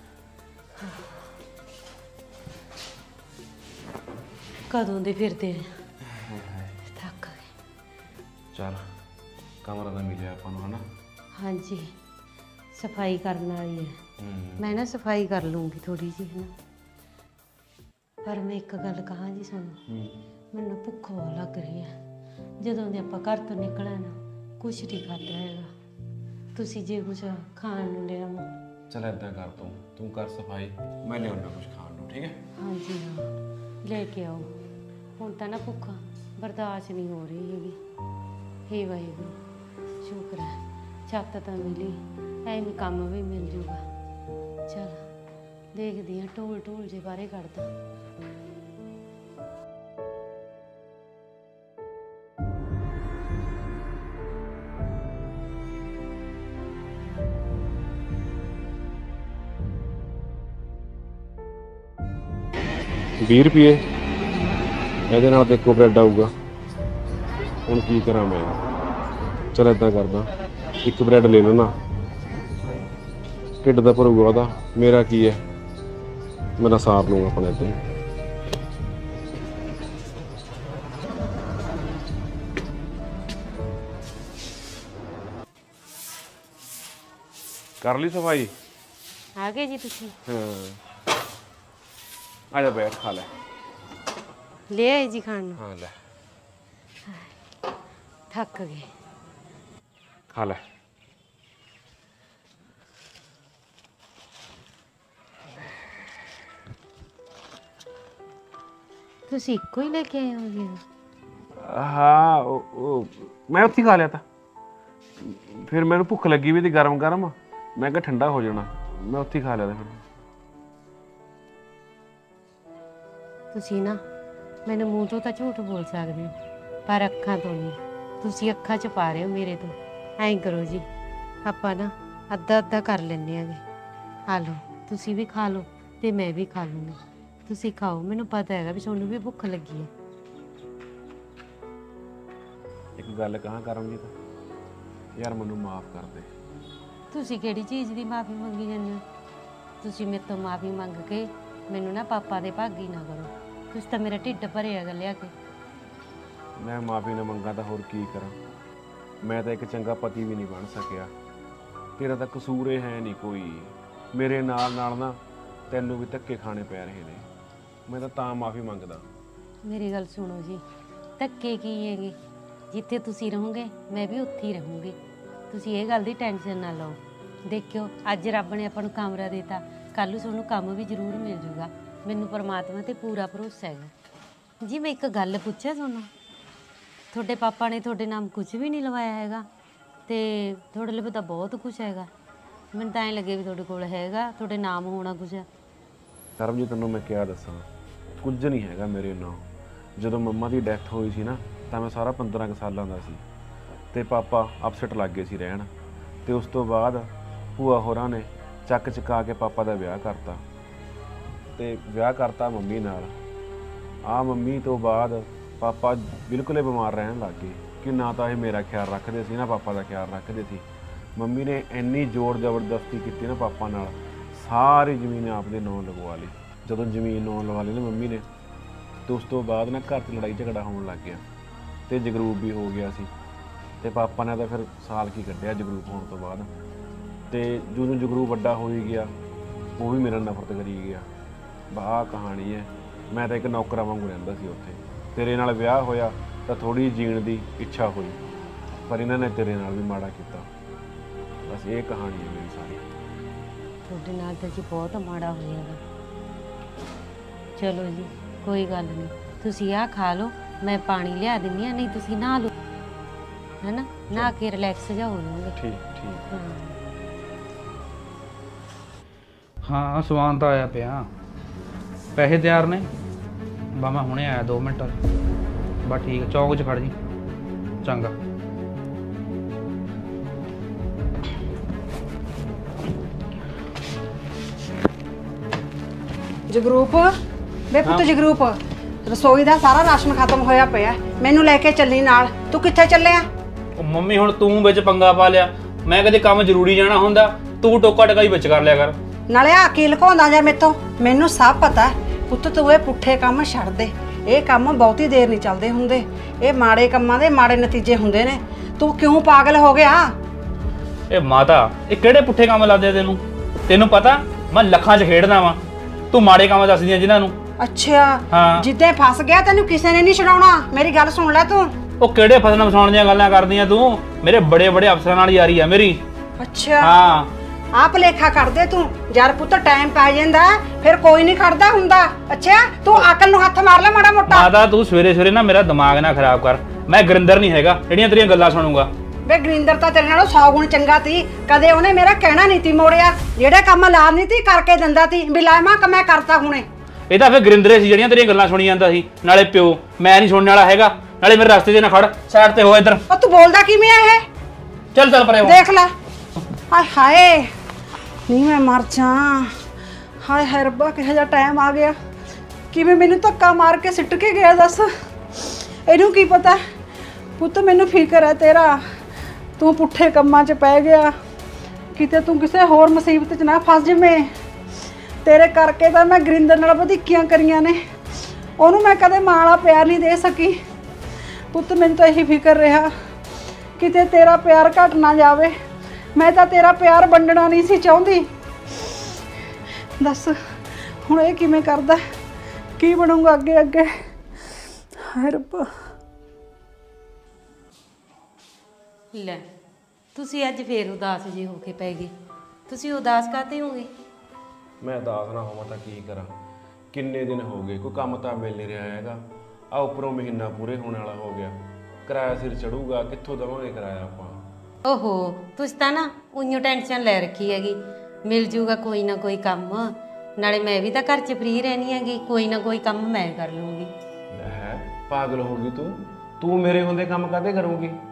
ਕਦੋਂ ਦੇ ਫਿਰਦੇ ਆ, ਥੱਕ ਗਏ। ਚੱਲ ਕਮਰਾ ਤਾਂ ਮਿਲਿਆ ਆਪਾਂ ਨੂੰ, ਹਨਾ? ਹਾਂਜੀ ਸਫਾਈ ਕਰਨ ਵਾਲੀ ਹੈ, ਮੈਂ ਨਾ ਸਫਾਈ ਕਰ ਲੂੰਗੀ ਥੋੜੀ ਜਿਹੀ ਹੈ ਨਾ। ਪਰ ਮੈਂ ਇੱਕ ਗੱਲ ਕਹਾਂ ਜੀ ਸੁਣੋ, ਮੈਨੂੰ ਭੁੱਖ ਬਹੁਤ ਲੱਗ ਰਹੀ ਹੈ। ਜਦੋਂ ਦੇ ਆਪਾਂ ਘਰ ਤੋਂ ਨਿਕਲਿਆ ਨਾ, ਕੁਛ ਨਹੀਂ ਖਾਧਾ ਹੈਗਾ। ਤੁਸੀਂ ਜੇ ਕੁਛ ਖਾਣ ਨੂੰ ਲਿਆਵੋ। ਚੱਲ ਏਦਾਂ ਕਰ, ਤੂੰ ਕਰ ਸਫਾਈ, ਮੈਂ ਲਿਆਉਣਾ ਕੁਛ ਖਾਣ ਨੂੰ, ਠੀਕ ਹੈ? ਹਾਂਜੀ ਹਾਂ ਲੈ ਕੇ ਆਓ। ਹੁਣ ਤਾਂ ਨਾ ਭੁੱਖ ਬਰਦਾਸ਼ਤ ਨਹੀਂ ਹੋ ਰਹੀ ਹੈਗੀ। ਹੇ ਵਾਹਿਗੁਰੂ, ਸ਼ੁਕਰ ਹੈ ਛੱਤ ਤਾਂ ਮਿਲੀ, ਐਵੇਂ ਕੰਮ ਵੀ ਮਿਲ ਜੂਗਾ। ਚਲ ਦੇਖਦੀ ਹਾਂ, ਢੋਲ ਜੇ ਬਾਰੇ ਕੱਢਦਾ। ₹20 ਇਹਦੇ ਨਾਲ ਦੇਖੋ ਬ੍ਰੈਡ ਆਊਗਾ। ਹੁਣ ਕੀ ਕਰਾਂ ਮੈਂ? ਚਲ ਏਦਾਂ ਕਰਦਾ, ਇੱਕ ਬ੍ਰੈਡ ਲੈ ਲੈਣਾ, ਢਿੱਡ ਦਾ ਭਰੂਗਾ ਉਹਦਾ, ਮੇਰਾ ਕੀ ਹੈ, ਮੇਰਾ ਸਾਰ ਲੂੰਗਾ ਆਪਣੇ ਇੱਥੇ। ਕਰ ਲਈ ਸਫਾਈ? ਆ ਗਏ ਜੀ ਤੁਸੀਂ? ਹਾਂ ਆ ਜਾ, ਬੈਠ, ਖਾ ਲੈ। ਲੈ ਆਏ ਜੀ ਖਾਣ ਨੂੰ? ਹਾਂ ਲੈ, ਥੱਕ ਗਏ। ਖਾ ਲੈ। ਤੁਸੀਂ ਇੱਕੋ ਹੀ ਲੈ ਕੇ ਆਏ ਹੋ ਜੀ? ਹਾਂ ਉਹ ਮੈਂ ਉੱਥੇ ਖਾ ਲਿਆ ਤਾਂ, ਫਿਰ ਮੈਨੂੰ ਭੁੱਖ ਲੱਗੀ ਵੀ ਤੀ ਗਰਮ ਗਰਮ, ਮੈਂ ਕਿਹਾ ਠੰਡਾ ਹੋ ਜਾਣਾ, ਮੈਂ ਉੱਥੇ ਖਾ ਲਿਆ। ਫਿਰ ਤੁਸੀਂ ਨਾ ਮੈਨੂੰ ਮੂੰਹ ਤੋਂ ਤਾਂ ਝੂਠ ਬੋਲ ਸਕਦੇ ਹੋ, ਪਰ ਅੱਖਾਂ ਤੋਂ ਨਹੀਂ। ਤੁਸੀਂ ਅੱਖਾਂ 'ਚ ਪਾ ਰਹੇ ਹੋ ਮੇਰੇ ਤੋਂ। ਐਂ ਕਰੋ ਜੀ, ਆਪਾਂ ਨਾ ਅੱਧਾ ਅੱਧਾ ਕਰ ਲੈਂਦੇ ਆਂਗੇ। ਆ ਲਓ, ਤੁਸੀਂ ਵੀ ਖਾ ਲਓ ਤੇ ਮੈਂ ਵੀ ਖਾ ਲੂੰਗੀ। ਤੁਸੀਂ ਖਾਓ, ਮੈਨੂੰ ਪਤਾ ਹੈਗਾ ਵੀ ਤੁਹਾਨੂੰ ਵੀ ਭੁੱਖ ਲੱਗੀ ਹੈ। ਇੱਕ ਗੱਲ ਕਹਾਂ ਕਰਮਜੀਤ, ਯਾਰ ਮੈਨੂੰ ਮਾਫ ਕਰ ਦੇ। ਤੁਸੀਂ ਕਿਹੜੀ ਚੀਜ਼ ਦੀ ਮਾਫੀ ਮੰਗੀ ਜਾਂਦੇ ਹੋ? ਤੁਸੀਂ ਮੇਰੇ ਤੋਂ ਮਾਫੀ ਮੰਗ ਕੇ ਮੈਨੂੰ ਨਾ ਪਾਪਾ ਦੇ ਭਾਗੀ ਨਾ ਕਰੋ। ਤੁਸੀਂ ਤਾਂ ਮੇਰਾ ਢਿੱਡ ਭਰਿਆ ਗਾ ਲਿਆ ਕੇ। ਮੈਂ ਮਾਫੀ ਨਾ ਮੰਗਾ ਤਾਂ ਹੋਰ ਕੀ ਕਰਾਂ? ਮੈਂ ਤਾਂ ਇੱਕ ਚੰਗਾ ਪਤੀ ਵੀ ਨਹੀਂ ਬਣ ਸਕਿਆ। ਤੇਰਾ ਤਾਂ ਕਸੂਰ ਇਹ ਹੈ ਨਹੀਂ ਕੋਈ। ਮੇਰੇ ਨਾਲ ਨਾਲ ਨਾ ਤੈਨੂੰ ਵੀ ਧੱਕੇ ਖਾਣੇ ਪੈ ਰਹੇ ਨੇ। ਮੈਂ ਤਾਂ ਮਾਫੀ ਮੰਗਦਾ। ਮੇਰੀ ਗੱਲ ਸੁਣੋ ਜੀ, ਧੱਕੇ ਕੀ ਹੈਗੇ? ਜਿੱਥੇ ਤੁਸੀਂ ਰਹੋਗੇ ਮੈਂ ਵੀ ਉੱਥੇ ਹੀ ਰਹੂੰਗੀ। ਤੁਸੀਂ ਇਹ ਗੱਲ ਦੀ ਟੈਨਸ਼ਨ ਨਾ ਲਓ। ਦੇਖਿਓ, ਅੱਜ ਰੱਬ ਨੇ ਆਪਾਂ ਨੂੰ ਕਮਰਾ ਦਿੱਤਾ, ਕੱਲ੍ਹ ਨੂੰ ਤੁਹਾਨੂੰ ਕੰਮ ਵੀ ਜ਼ਰੂਰ ਮਿਲ ਜੂਗਾ। ਮੈਨੂੰ ਪਰਮਾਤਮਾ 'ਤੇ ਪੂਰਾ ਭਰੋਸਾ ਹੈਗਾ। ਜੀ ਮੈਂ ਇੱਕ ਗੱਲ ਪੁੱਛਾਂ ਤੁਹਾਨੂੰ, ਤੁਹਾਡੇ ਪਾਪਾ ਨੇ ਤੁਹਾਡੇ ਨਾਮ ਕੁਝ ਵੀ ਨਹੀਂ ਲਵਾਇਆ ਹੈਗਾ ਤੇ ਤੁਹਾਡੇ ਲਈ ਤਾਂ ਬਹੁਤ ਕੁਛ ਹੈਗਾ। ਮੈਨੂੰ ਤਾਂ ਐਂ ਲੱਗੇ ਵੀ ਤੁਹਾਡੇ ਕੋਲ ਹੈਗਾ, ਤੁਹਾਡੇ ਨਾਮ ਹੋਣਾ ਕੁਛ। ਕਰਮਜੀਤ ਤੈਨੂੰ ਮੈਂ ਕਿਹਾ ਦੱਸਾਂ, ਕੁਝ ਨਹੀਂ ਹੈਗਾ ਮੇਰੇ ਨਾਂ। ਜਦੋਂ ਮੰਮਾ ਦੀ ਡੈਥ ਹੋਈ ਸੀ ਨਾ ਤਾਂ ਮੈਂ ਸਾਰਾ 15 ਕੁ ਸਾਲਾਂ ਦਾ ਸੀ ਤੇ ਪਾਪਾ ਅਪਸੈਟ ਲੱਗ ਗਏ ਸੀ ਰਹਿਣ। ਤੇ ਉਸ ਤੋਂ ਬਾਅਦ ਭੂਆ ਹੋਰਾਂ ਨੇ ਚੱਕ ਚਕਾ ਕੇ ਪਾਪਾ ਦਾ ਵਿਆਹ ਕਰਤਾ ਤੇ ਵਿਆਹ ਕਰਤਾ ਮੰਮੀ ਨਾਲ। ਮੰਮੀ ਤੋਂ ਬਾਅਦ ਪਾਪਾ ਬਿਲਕੁਲ ਹੀ ਬਿਮਾਰ ਰਹਿਣ ਲੱਗ ਗਏ ਕਿ ਨਾ ਤਾਂ ਇਹ ਮੇਰਾ ਖਿਆਲ ਰੱਖਦੇ ਸੀ ਨਾ ਪਾਪਾ ਦਾ ਖਿਆਲ ਰੱਖਦੇ ਸੀ। ਮੰਮੀ ਨੇ ਇੰਨੀ ਜ਼ੋਰ ਜ਼ਬਰਦਸਤੀ ਕੀਤੀ ਨਾ ਪਾਪਾ ਨਾਲ, ਸਾਰੀ ਜ਼ਮੀਨ ਆਪਦੇ ਨਾਂ ਲਗਵਾ ਲਈ। ਜਦੋਂ ਜ਼ਮੀਨ ਨਾਂ ਲਵਾ ਲਈ ਨਾ ਮੰਮੀ ਨੇ, ਤੇ ਉਸ ਤੋਂ ਬਾਅਦ ਨਾ ਘਰ 'ਚ ਲੜਾਈ ਝਗੜਾ ਹੋਣ ਲੱਗ ਗਿਆ ਤੇ ਜਗਰੂਪ ਵੀ ਹੋ ਗਿਆ ਸੀ। ਤੇ ਪਾਪਾ ਨੇ ਤਾਂ ਫਿਰ ਸਾਲ ਕੀ ਕੱਢਿਆ ਜਗਰੂਪ ਹੋਣ ਤੋਂ ਬਾਅਦ। ਤੇ ਜਦੋਂ ਜਗਰੂਪ ਵੱਡਾ ਹੋ ਹੀ ਗਿਆ, ਉਹ ਵੀ ਮੇਰੇ ਨਾਲ ਨਫ਼ਰਤ ਕਰੀ ਗਿਆ। ਆਹ ਕਹਾਣੀ ਹੈ। ਮੈਂ ਤਾਂ ਇੱਕ ਨੌਕਰਾਂ ਵਾਂਗੂ ਰਹਿੰਦਾ ਸੀ ਉੱਥੇ। ਤੇਰੇ ਨਾਲ ਵਿਆਹ ਹੋਇਆ ਤਾਂ ਥੋੜ੍ਹੀ ਜੀਣ ਦੀ ਇੱਛਾ ਹੋਈ, ਪਰ ਇਹਨਾਂ ਨੇ ਤੇਰੇ ਨਾਲ ਵੀ ਮਾੜਾ ਕੀਤਾ। ਬਸ ਇਹ ਕਹਾਣੀ ਹੈ ਮੇਰੀ ਸਾਰੀ। ਤੁਹਾਡੇ ਨਾਲ ਤਾਂ ਜੀ ਬਹੁਤ ਮਾੜਾ ਹੋਇਆ ਵਾ। ਚਲੋ ਜੀ, ਕੋਈ ਗੱਲ ਨਹੀਂ, ਤੁਸੀਂ ਆਹ ਖਾ ਲਓ, ਮੈਂ ਪਾਣੀ ਲਿਆ ਦਿੰਦੀ ਹਾਂ। ਨਹੀਂ ਤੁਸੀਂ ਨਹਾ ਲਓ, ਹੈ ਨਾ? ਨਹਾ ਕੇ ਰਿਲੈਕਸ ਜਾ ਹੋ ਜਾਓਗੇ। ਠੀਕ। ਹਾਂ ਸਮਾਨ ਤਾਂ ਆਇਆ ਪਿਆ, ਪੈਸੇ ਤਿਆਰ ਨੇ। ਬਾ ਮੈਂ ਹੁਣੇ ਆਇਆ 2 ਮਿੰਟ। ਬਸ ਠੀਕ ਹੈ, ਚੌਂਕ 'ਚ ਖੜ ਜੀ। ਚੰਗਾ। ਜਗਰੂਪ, ਵੇ ਪੁੱਤ ਜਗਰੂਪ, ਰਸੋਈ ਦਾ ਸਾਰਾ ਰਾਸ਼ਨ ਖਤਮ ਹੋਇਆ ਪਿਆ, ਮੈਨੂੰ ਲੈ ਕੇ ਚੱਲੀ ਨਾਲ। ਤੂੰ ਕਿੱਥੇ ਚੱਲਿਆ? ਉਹ ਮੰਮੀ ਹੁਣ ਤੂੰ ਵਿੱਚ ਪੰਗਾ ਪਾ ਲਿਆ। ਮੈਂ ਕਦੇ ਕੰਮ ਜ਼ਰੂਰੀ ਜਾਣਾ ਹੁੰਦਾ, ਤੂੰ ਟੋਕਾ ਟਕਾਈ ਵਿੱਚ ਕਰ ਲਿਆ ਕਰ। ਨਾਲੇ ਆ ਕੀ ਲੁਕਾਉਂਦਾ ਜਾ ਮੇਤੋਂ? ਮੈਨੂੰ ਸਭ ਪਤਾ ਪੁੱਤ, ਤੂੰ ਇਹ ਪੁੱਠੇ ਕੰਮ ਛੱਡ ਦੇ। ਇਹ ਕੰਮ ਬਹੁਤੀ ਦੇਰ ਨਹੀਂ ਚੱਲਦੇ ਹੁੰਦੇ। ਇਹ ਮਾੜੇ ਕੰਮਾਂ ਦੇ ਮਾੜੇ ਨਤੀਜੇ ਹੁੰਦੇ ਨੇ। ਤੂੰ ਕਿਉਂ ਪਾਗਲ ਹੋ ਗਿਆ? ਇਹ ਮਾਤਾ, ਇਹ ਕਿਹੜੇ ਪੁੱਠੇ ਕੰਮ ਲਾਦੇ ਤੈਨੂੰ? ਤੈਨੂੰ ਪਤਾ ਮੈਂ ਲੱਖਾਂ 'ਚ ਖੇਡਦਾ ਵਾਂ, ਤੂੰ ਮਾੜੇ ਕੰਮ ਦੱਸਦੀਆਂ ਜਿਨ੍ਹਾਂ ਨੂੰ। ਅੱਛਾ, ਹਾਂ। ਜਿੱਦਾਂ ਫਸ ਗਿਆ ਤੈਨੂੰ ਕਿਸੇ ਨੇ ਨਹੀਂ ਛਡਾਉਣਾ। ਮੇਰੀ ਗੱਲ ਸੁਣ ਲੈ ਤੂੰ। ਉਹ ਕਿਹੜੇ ਫਸਣਾ ਵਸਾਉਣ ਦੀਆਂ ਗੱਲਾਂ ਕਰਦੀਆਂ ਤੂੰ? ਮੇਰੇ ਬੜੇ ਬੜੇ ਅਫਸਰਾਂ ਨਾਲ ਯਾਰੀ ਆ ਮੇਰੀ। ਅੱਛਾ, ਹਾਂ। ਆਪ ਭੁਲੇਖਾ ਕਰਦੇ ਤੂੰ। ਯਾਰ ਪੁੱਤ ਟਾਈਮ ਪੈ ਜਾਂਦਾ ਫਿਰ ਕੋਈ ਨਹੀਂ ਖੜਦਾ ਹੁੰਦਾ। ਅੱਛਾ, ਤੂੰ ਅਕਲ ਨੂੰ ਹੱਥ ਮਾਰ ਲੈ ਮਾੜਾ ਮੋਟਾ। ਮਾਤਾ ਤੂੰ ਸਵੇਰੇ ਸਵੇਰੇ ਨਾ ਮੇਰਾ ਦਿਮਾਗ ਨਾ ਖਰਾਬ ਕਰ। ਮੈਂ ਗੁਰਿੰਦਰ ਨਹੀਂ ਹੈਗਾ ਜਿਹੜੀਆਂ ਤੇਰੀਆਂ ਗੱਲਾਂ ਸੁਣੂਗਾ। ਵੇ ਗੁਰਿੰਦਰ ਤਾਂ ਤੇਰੇ ਨਾਲੋਂ 100 ਗੁਣ ਚੰਗਾ ਤੀ। ਕਦੇ ਉਹਨੇ ਮੇਰਾ ਕਹਿਣਾ ਨਹੀਂ ਤੀ ਮੋੜਿਆ। ਜਿਹੜੇ ਕੰਮ ਲਾ ਨਹੀਂ ਤੀ ਕਰਕੇ ਦਿੰਦਾ ਤੀ ਵੀ ਲੈ ਮਾਂ ਮੈਂ ਕਰਤਾ ਹੁਣੇ। ਇਹ ਤਾਂ ਫਿਰ ਗੁਰਿੰਦਰੇ ਸੀ ਜਿਹੜੀਆਂ ਤੇਰੀਆਂ ਗੱਲਾਂ ਸੁਣੀ ਜਾਂਦਾ ਸੀ। ਨਾਲੇ ਪਿਓ ਮੈਂ ਨਹੀਂ ਸੁਣਨ ਵਾਲਾ ਹੈਗਾ। ਨਾਲੇ ਮੇਰੇ ਰਸਤੇ 'ਚ ਨਾ ਖੜ, ਸਾਈਡ ਤੇ ਹੋ ਇੱਧਰ। ਉਹ ਤੂੰ ਬੋਲਦਾ ਕਿਵੇਂ ਆ ਇਹ? ਚੱਲ ਚੱਲ ਪਰੇ ਹੋ। ਦੇਖ ਲੈ। ਹਾਏ ਹਾਏ, ਨਹੀਂ ਮੈਂ ਮਰ ਜਾ। ਹਾਏ ਹਾਏ ਰੱਬਾ, ਕਿਹੋ ਜਿਹਾ ਟਾਈਮ ਆ ਗਿਆ। ਕਿਵੇਂ ਮੈਨੂੰ ਧੱਕਾ ਮਾਰ ਕੇ ਸਿੱਟ ਕੇ ਗਿਆ ਦੱਸ। ਇਹਨੂੰ ਕੀ ਪਤਾ। ਪੁੱਤ ਮੈਨੂੰ ਫਿਕਰ ਹੈ ਤੇਰਾ। ਤੂੰ ਪੁੱਠੇ ਕੰਮਾਂ 'ਚ ਪੈ ਗਿਆ, ਕਿਤੇ ਤੂੰ ਕਿਸੇ ਹੋਰ ਮੁਸੀਬਤ 'ਚ ਨਾ ਫਸ ਜਾਵੇਂ। ਤੇਰੇ ਕਰਕੇ ਤਾਂ ਮੈਂ ਗੁਰਿੰਦਰ ਨਾਲ ਵਧੀਕੀਆਂ ਕਰੀਆਂ ਨੇ। ਉਹਨੂੰ ਮੈਂ ਕਦੇ ਮਾਂ ਵਾਲਾ ਪਿਆਰ ਨਹੀਂ ਦੇ ਸਕੀ। ਪੁੱਤ ਮੈਨੂੰ ਤਾਂ ਇਹੀ ਫਿਕਰ ਰਿਹਾ ਕਿਤੇ ਤੇਰਾ ਪਿਆਰ ਘਟ ਨਾ ਜਾਵੇ। ਮੈਂ ਤਾਂ ਤੇਰਾ ਪਿਆਰ ਵੰਡਣਾ ਨਹੀਂ ਸੀ ਚਾਹੁੰਦੀ। ਦੱਸ ਹੁਣ ਇਹ ਕਿਵੇਂ ਕਰਦਾ? ਕੀ ਬਣੂਗਾ ਅੱਗੇ ਅੱਗੇ? ਹਾਏ ਰੱਬਾ। ਲੈ, ਤੁਸੀਂ ਅੱਜ ਫੇਰ ਉਦਾਸ ਜੀ ਹੋ ਕੇ ਪੈ ਗਏ। ਤੁਸੀਂ ਉਦਾਸ ਕਾਹਤੇ ਹੋਗੇ? ਮੈਂ ਉਦਾਸ ਨਾ ਹੋਵਾਂ ਤਾਂ ਕੀ ਕਰਾਂ? ਕਿੰਨੇ ਦਿਨ ਹੋ ਗਏ, ਕੋਈ ਕੰਮ ਤਾਂ ਮਿਲ ਨਹੀਂ ਰਿਹਾ ਹੈਗਾ। ਆ ਉੱਪਰੋਂ ਮਹੀਨਾ ਪੂਰੇ ਹੋਣ ਵਾਲਾ ਹੋ ਗਿਆ, ਕਿਰਾਇਆ ਸਿਰ ਚੜੂਗਾ, ਕਿੱਥੋਂ ਦੇਵਾਂਗੇ ਕਿਰਾਇਆ ਆਪਾਂ? ਓਹੋ, ਤੁਸੀਂ ਤਾਂ ਨਾ ਉਈਓ ਟੈਨਸ਼ਨ ਲੈ ਰੱਖੀ ਹੈਗੀ। ਮਿਲ ਜੂਗਾ ਕੋਈ ਨਾ ਕੋਈ ਕੰਮ। ਨਾਲੇ ਮੈਂ ਵੀ ਤਾਂ ਘਰ 'ਚ ਫ੍ਰੀ ਰਹਿਣੀ ਹੈਗੀ, ਕੋਈ ਨਾ ਕੋਈ ਕੰਮ ਮੈਂ ਕਰ ਲੂੰਗੀ। ਲੈ ਪਾਗਲ ਹੋ ਗਈ ਤੂੰ ਮੇਰੇ ਹੁੰਦੇ ਕੰਮ ਕਾਹਦੇ ਕਰੂੰਗੀ?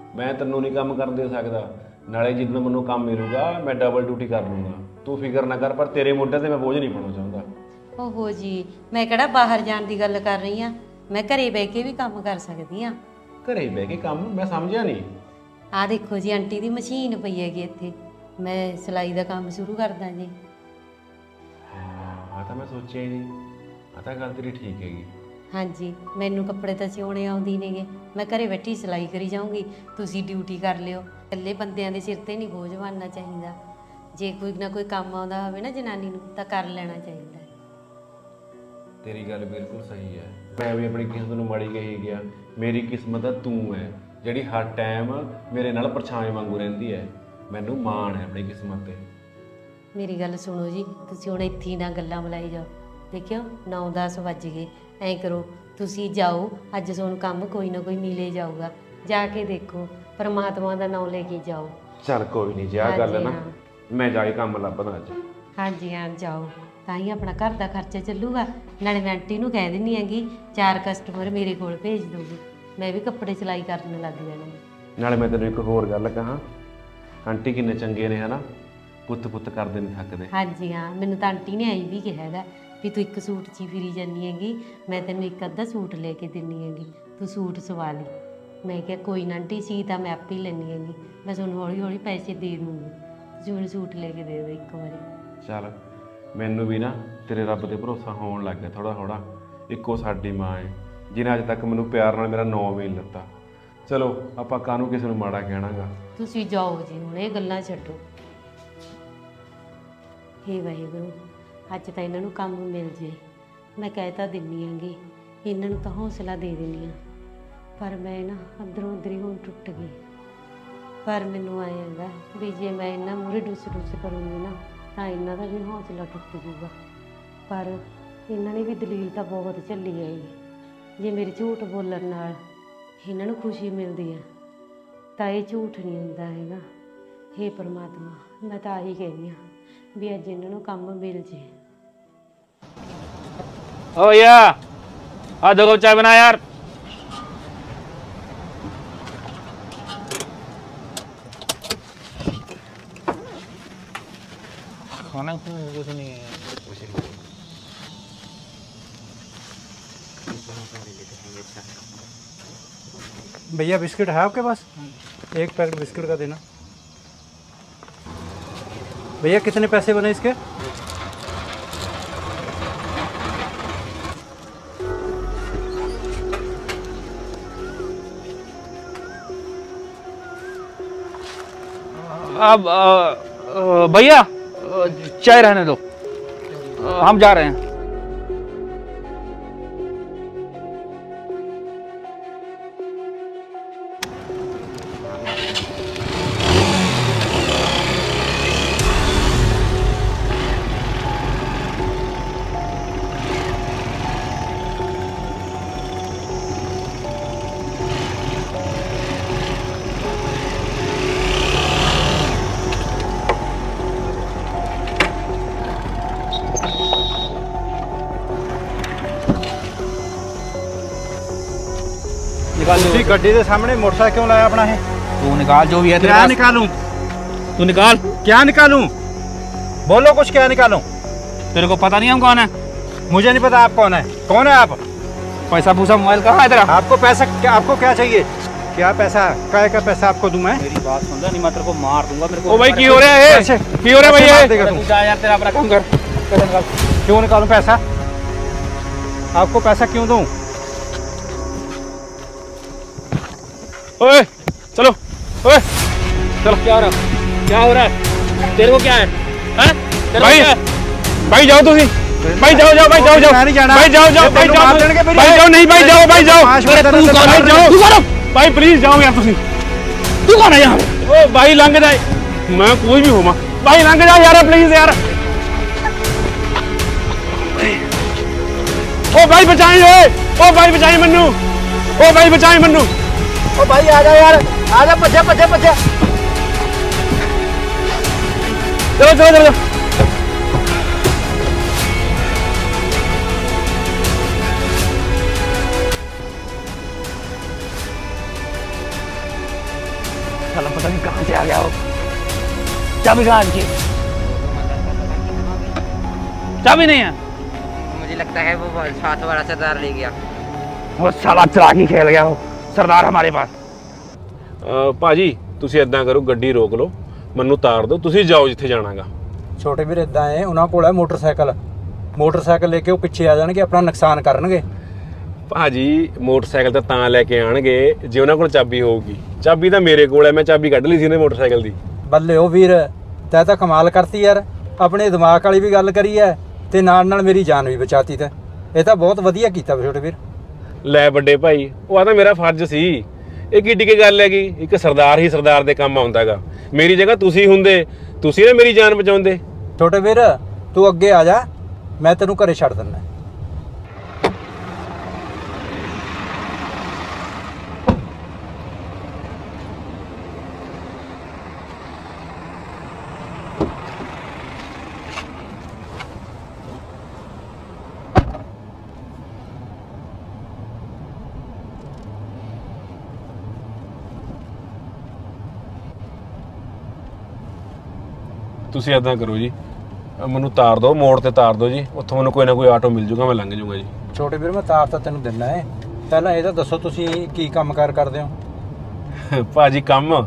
मैं ਤੈਨੂੰ ਨਹੀਂ ਕੰਮ ਕਰਨ ਦੇ ਸਕਦਾ। ਨਾਲੇ ਜਿੱਦਣ ਮੈਨੂੰ ਕੰਮ ਮਿਲੂਗਾ ਮੈਂ ਡਬਲ ਡਿਊਟੀ ਕਰ ਲੂੰਗਾ। ਤੂੰ ਫਿਕਰ ਨਾ ਕਰ, ਪਰ ਤੇਰੇ ਮੋਢੇ ਤੇ ਮੈਂ ਬੋਝ ਨਹੀਂ ਪਾਉਣਾ ਚਾਹੁੰਦਾ। ਓਹੋ ਜੀ, ਮੈਂ ਕਿਹੜਾ ਬਾਹਰ ਜਾਣ ਦੀ ਗੱਲ ਕਰ ਰਹੀ ਆ, ਮੈਂ ਘਰੇ ਬਹਿ ਕੇ ਵੀ ਕੰਮ ਕਰ ਸਕਦੀ ਆ। ਘਰੇ ਬਹਿ ਕੇ ਕੰਮ? ਮੈਂ ਸਮਝਿਆ ਨਹੀਂ। ਆ ਦੇਖੋ ਜੀ, ਆਂਟੀ ਦੀ ਮਸ਼ੀਨ ਪਈ ਹੈਗੀ ਇੱਥੇ, ਮੈਂ ਸਿਲਾਈ ਦਾ ਕੰਮ ਸ਼ੁਰੂ ਕਰਦਾ ਜੀ। ਆ ਤਾਂ ਮੈਂ ਸੋਚਿਆ ਹੀ ਨਹੀਂ। ਆ ਤਾਂ ਗੱਲ ਤੇਰੀ ਠੀਕ ਹੈਗੀ। ਹਾਂਜੀ, ਮੈਨੂੰ ਕੱਪੜੇ ਤਾਂ ਸਿਉਣੇ ਆਉਂਦੀ ਨੇਗੇ, ਮੈਂ ਘਰੇ ਬੈਠੀ ਸਿਲਾਈ ਕਰੀ ਜਾਊਂਗੀ, ਤੁਸੀਂ ਡਿਊਟੀ ਕਰ ਲਿਓ। ਇਕੱਲੇ ਬੰਦਿਆਂ ਦੇ ਸਿਰ ਤੇ ਨਹੀਂ ਬੋਝ ਬਣਨਾ ਚਾਹੀਦਾ। ਜੇ ਕੋਈ ਨਾ ਕੋਈ ਕੰਮ ਆਉਂਦਾ ਹੋਵੇ ਨਾ ਜਨਾਨੀ ਨੂੰ ਤਾਂ ਕਰ ਲੈਣਾ ਚਾਹੀਦਾ। ਤੇਰੀ ਗੱਲ ਬਿਲਕੁਲ ਸਹੀ ਹੈ। ਮੈਂ ਵੀ ਆਪਣੀ ਕਿਸਮਤ ਨੂੰ ਮਾੜੀ ਕਹੀ ਗਿਆ। ਮੇਰੀ ਕਿਸਮਤ ਤਾਂ ਤੂੰ ਹੈ ਜਿਹੜੀ ਹਰ ਟਾਈਮ ਮੇਰੇ ਨਾਲ ਪਰਛਾਵੇਂ ਵਾਂਗੂ ਰਹਿੰਦੀ ਹੈ। ਮੈਨੂੰ ਮਾਣ ਹੈ ਆਪਣੀ ਕਿਸਮਤ ਤੇ। ਮੇਰੀ ਗੱਲ ਸੁਣੋ ਜੀ, ਤੁਸੀਂ ਹੁਣ ਇੱਥੇ ਨਾ ਗੱਲਾਂ ਮਲਾਈ ਜਾਓ। ਦੇਖਿਓ 9-10 ਵੱਜ ਗਏ, ਐਂ ਕਰੋ ਤੁਸੀਂ ਜਾਓ, ਅੱਜ ਤੁਹਾਨੂੰ ਕੰਮ ਕੋਈ ਨਾ ਕੋਈ ਮਿਲੇ ਜਾਊਗਾ, ਜਾ ਕੇ ਦੇਖੋ, ਪਰਮਾਤਮਾ ਦਾ ਨਾਮ ਲੈ ਕੇ ਜਾਓ। ਚੱਲ ਕੋਈ ਨਹੀਂ, ਜੇ ਆ ਗੱਲ ਹੈ ਨਾ ਮੈਂ ਜਾ ਕੇ ਕੰਮ ਲੱਭਦਾ ਅੱਜ। ਹਾਂਜੀ ਹਾਂ, ਜਾਓ, ਤਾਂ ਹੀ ਆਪਣਾ ਘਰ ਦਾ ਖਰਚਾ ਚੱਲੂਗਾ। ਨਾਲੇ ਮੈਂ ਆਂਟੀ ਨੂੰ ਕਹਿ ਦਿੰਦੀ ਹੈਗੀ 4 ਕਸਟਮਰ ਮੇਰੇ ਕੋਲ ਭੇਜ ਦਊਗੀ, ਮੈਂ ਵੀ ਕੱਪੜੇ ਸਿਲਾਈ ਕਰਨ ਲੱਗ ਜਾਣਾ। ਨਾਲੇ ਮੈਂ ਤੈਨੂੰ ਇੱਕ ਹੋਰ ਗੱਲ ਕਹਾਂ, ਆਂਟੀ ਕਿੰਨੇ ਚੰਗੇ ਨੇ ਹਨਾ, ਪੁੱਤ ਕਰਦੇ ਨਹੀਂ ਥੱਕਦੇ। ਹਾਂਜੀ ਹਾਂ, ਮੈਨੂੰ ਤਾਂ ਆਂਟੀ ਨੇ ਐਂ ਵੀ ਕਿਹਾ ਹੈਗਾ ਵੀ ਤੂੰ ਇੱਕ ਸੂਟ 'ਚ ਹੀ ਫਿਰੀ ਜਾਂਦੀ ਹੈਗੀ, ਮੈਂ ਤੈਨੂੰ ਇੱਕ ਅੱਧਾ ਸੂਟ ਲੈ ਕੇ ਦਿੰਦੀ ਹੈਗੀ, ਤੂੰ ਸੂਟ ਸਵਾ ਲਈ। ਮੈਂ ਕਿਹਾ ਕੋਈ ਨਾ ਆਂਟੀ, ਸੀ ਤਾਂ ਮੈਂ ਆਪੇ ਹੀ ਲੈਂਦੀ ਹੈਗੀ, ਮੈਂ ਤੁਹਾਨੂੰ ਹੌਲੀ ਹੌਲੀ ਪੈਸੇ ਦੇ ਦੂੰਗੀ, ਤੁਸੀਂ ਮੈਨੂੰ ਸੂਟ ਲੈ ਕੇ ਦੇ ਦਿਓ ਇੱਕ ਵਾਰੀ। ਚੱਲ ਮੈਨੂੰ ਵੀ ਨਾ ਤੇਰੇ ਰੱਬ ਤੇ ਭਰੋਸਾ ਹੋਣ ਲੱਗ ਗਿਆ ਥੋੜਾ ਥੋੜਾ। ਇੱਕੋ ਸਾਡੀ ਮਾਂ ਹੈ ਜਿਹਨੇ ਅੱਜ ਤੱਕ ਮੈਨੂੰ ਪਿਆਰ ਨਾਲ ਮੇਰਾ ਨਾਂ ਵੀ ਨਹੀਂ ਲੱਤਾ। ਚਲੋ ਆਪਾਂ ਕਾਹਨੂੰ ਕਿਸੇ ਨੂੰ ਮਾੜਾ ਕਹਿਣਾਗਾ। ਤੁਸੀਂ ਜਾਓ ਜੀ, ਹੁਣ ਇਹ ਗੱਲਾਂ ਛੱਡੋ। ਹੇ ਵਾਹਿਗੁਰੂ, ਅੱਜ ਤਾਂ ਇਹਨਾਂ ਨੂੰ ਕੰਮ ਮਿਲ ਜੇ। ਮੈਂ ਕਹਿ ਤਾਂ ਦਿੰਦੀ ਹੈਗੀ, ਇਹਨਾਂ ਨੂੰ ਤਾਂ ਹੌਸਲਾ ਦੇ ਦਿੰਦੀ ਹਾਂ, ਪਰ ਮੈਂ ਨਾ ਅੰਦਰੋਂ ਅੰਦਰੀ ਹੁਣ ਟੁੱਟ ਗਈ। ਪਰ ਮੈਨੂੰ ਆਏ ਹੈਗਾ ਵੀ ਜੇ ਮੈਂ ਇਹਨਾਂ ਮੂਹਰੇ ਡੁੱਸ ਕਰੂੰਗੀ ਨਾ ਤਾਂ ਇਹਨਾਂ ਦਾ ਵੀ ਹੌਸਲਾ ਟੁੱਟ ਜੂਗਾ। ਪਰ ਇਹਨਾਂ ਨੇ ਵੀ ਦਲੀਲ ਤਾਂ ਬਹੁਤ ਝੱਲੀ ਹੈਗੀ। ਜੇ ਮੇਰੇ ਝੂਠ ਬੋਲਣ ਨਾਲ ਇਹਨਾਂ ਨੂੰ ਖੁਸ਼ੀ ਮਿਲਦੀ ਹੈ ਤਾਂ ਇਹ ਝੂਠ ਨਹੀਂ ਹੁੰਦਾ ਹੈਗਾ। ਹੇ ਪਰਮਾਤਮਾ, ਮੈਂ ਤਾਂ ਆਹੀ ਕਹਿੰਦੀ ਹਾਂ भी अज इन्होंने काम मिल जे। ओ या आ दो कप चाय बना यार। खाना कुछ नहीं है। भैया बिस्किट है आपके पास? एक पैकेट बिस्किट का देना भैया। कितने पैसे बने इसके? अब भैया चाय रहने दो, हम जा रहे हैं। ਤੁਸੀਂ ਗੱਡੀ ਦੇ ਸਾਹਮਣੇ मोटरसाइकिल क्यों लाया अपना है? तू निकाल जो भी है तेरे क्या पास। निकालूं? तू निकाल। क्या निकालूं? बोलो कुछ, क्या निकालूं? तेरे को पता नहीं हम कौन है? मुझे नहीं पता आप कौन है। कौन है आप? पैसा पूसा मोबाइल कहाँ है तेरा? आपको पैसा आपको क्या चाहिए? क्या पैसा? काय का पैसा आपको दूं मैं? मेरी बात सुन ले, नहीं मैं तेरे को मार दूंगा। मेरे को ओ भाई की हो रहा है? की हो रहा है भाई? तू जा यार, तेरा अपना काम कर। पैसा निकाल। क्यों निकालूं पैसा? आपको पैसा क्यों दूं? ओए चलो, ओए चलो। क्या हो रहा है? क्या हो रहा है? तेरे को क्या है? हैं? भाई भाई जाओ तुसी, भाई जाओ जाओ, भाई जाओ जाओ, नहीं जाना भाई जाओ जाओ, भाई जाओ, भाई जाओ, नहीं भाई जाओ, भाई जाओ, भाई जाओ, तू करो भाई, प्लीज जाओ यार तुसी। तू कौन है यहाँ? ओ भाई लंघ जाए, मैं कोई भी होवा भाई, लंघ जा यार प्लीज यार। ओ भाई बचाइए, ओ भाई बचाइए मन्नू, ओ भाई बचाइए मन्नू। ओ भाई आ जा यार, आ जा, भज्जा भज्जा भज्जा। चलो चलो चलो। साला पता नहीं कहाँ से आ गया वो। चाबी कहाँ की? चाबी नहीं है। मुझे लगता है वो साथ वाला सरदार ले गया। वो साला चलाकी खेल गया वो सरदार हमारे पास। ਭਾਜੀ ਤੁਸੀਂ ਇਦਾਂ ਕਰੋ, ਗੱਡੀ ਰੋਕ ਲਓ, ਮੈਨੂੰ ਤਾਰ ਦਿਓ, ਤੁਸੀਂ ਜਾਓ ਜਿੱਥੇ ਜਾਣਾਗਾ। ਛੋਟੇ ਵੀਰ ਇਦਾਂ ਹੈ, ਉਹਨਾਂ ਕੋਲ ਹੈ ਮੋਟਰਸਾਈਕਲ ਲੈ ਕੇ ਉਹ ਪਿੱਛੇ ਆ ਜਾਣਗੇ, ਆਪਣਾ ਨੁਕਸਾਨ ਕਰਨਗੇ। ਭਾਜੀ ਮੋਟਰਸਾਈਕਲ ਤਾਂ ਲੈ ਕੇ ਆਣਗੇ ਜੇ ਉਹਨਾਂ ਕੋਲ ਚਾਬੀ ਹੋਊਗੀ। ਚਾਬੀ ਤਾਂ ਮੇਰੇ ਕੋਲ ਹੈ, ਮੈਂ ਚਾਬੀ ਕੱਢ ਲਈ ਸੀ ਉਹਨੇ ਮੋਟਰਸਾਈਕਲ ਦੀ। ਬੱਲੇ ਉਹ ਵੀਰ, ਤੈਂ ਤਾਂ ਕਮਾਲ ਕਰਤੀ ਯਾਰ, ਆਪਣੇ ਦਿਮਾਗ ਵਾਲੀ ਵੀ ਗੱਲ ਕਰੀ ਹੈ ਤੇ ਨਾਲ ਮੇਰੀ ਜਾਨ ਵੀ ਬਚਾਤੀ। ਤੇ ਇਹ ਤਾਂ ਬਹੁਤ ਵਧੀਆ ਕੀਤਾ ਛੋਟੇ ਵੀਰ। ਲੈ ਵੱਡੇ ਭਾਈ, ਉਹ ਆ ਤਾਂ ਮੇਰਾ ਫਰਜ਼ ਸੀ। ਇਹ ਕਿੱਡੀ ਕੀ ਗੱਲ ਹੈਗੀ, ਇੱਕ ਸਰਦਾਰ ਹੀ ਸਰਦਾਰ ਦੇ ਕੰਮ ਆਉਂਦਾ ਗਾ। ਮੇਰੀ ਜਗ੍ਹਾ ਤੁਸੀਂ ਹੁੰਦੇ, ਤੁਸੀਂ ਨਾ ਮੇਰੀ ਜਾਨ ਬਚਾਉਂਦੇ। ਛੋਟੇ ਵੀਰ ਤੂੰ ਅੱਗੇ ਆ ਜਾ, ਮੈਂ ਤੈਨੂੰ ਘਰੇ ਛੱਡ ਦਿੰਦਾ। ਤੁਸੀਂ ਇਦਾਂ ਕਰੋ ਜੀ, ਮੈਨੂੰ ਤਾਰ ਦਿਓ, ਮੋੜ ਤੇ ਤਾਰ ਦਿਓ ਜੀ, ਉੱਥੋਂ ਮੈਨੂੰ ਕੋਈ ਨਾ ਕੋਈ ਆਟੋ ਮਿਲ ਜੂਗਾ, ਮੈਂ ਲੰਘ ਜੂਗਾ ਜੀ। ਛੋਟੇ ਵੀਰ ਮੈਂ ਤਾਰ ਤਾਂ ਤੈਨੂੰ ਦਿੰਦਾ ਹੈ, ਪਹਿਲਾਂ ਇਹ ਤਾਂ ਦੱਸੋ ਤੁਸੀਂ ਕੀ ਕੰਮਕਾਰ ਕਰਦੇ ਹੋ? ਭਾਜੀ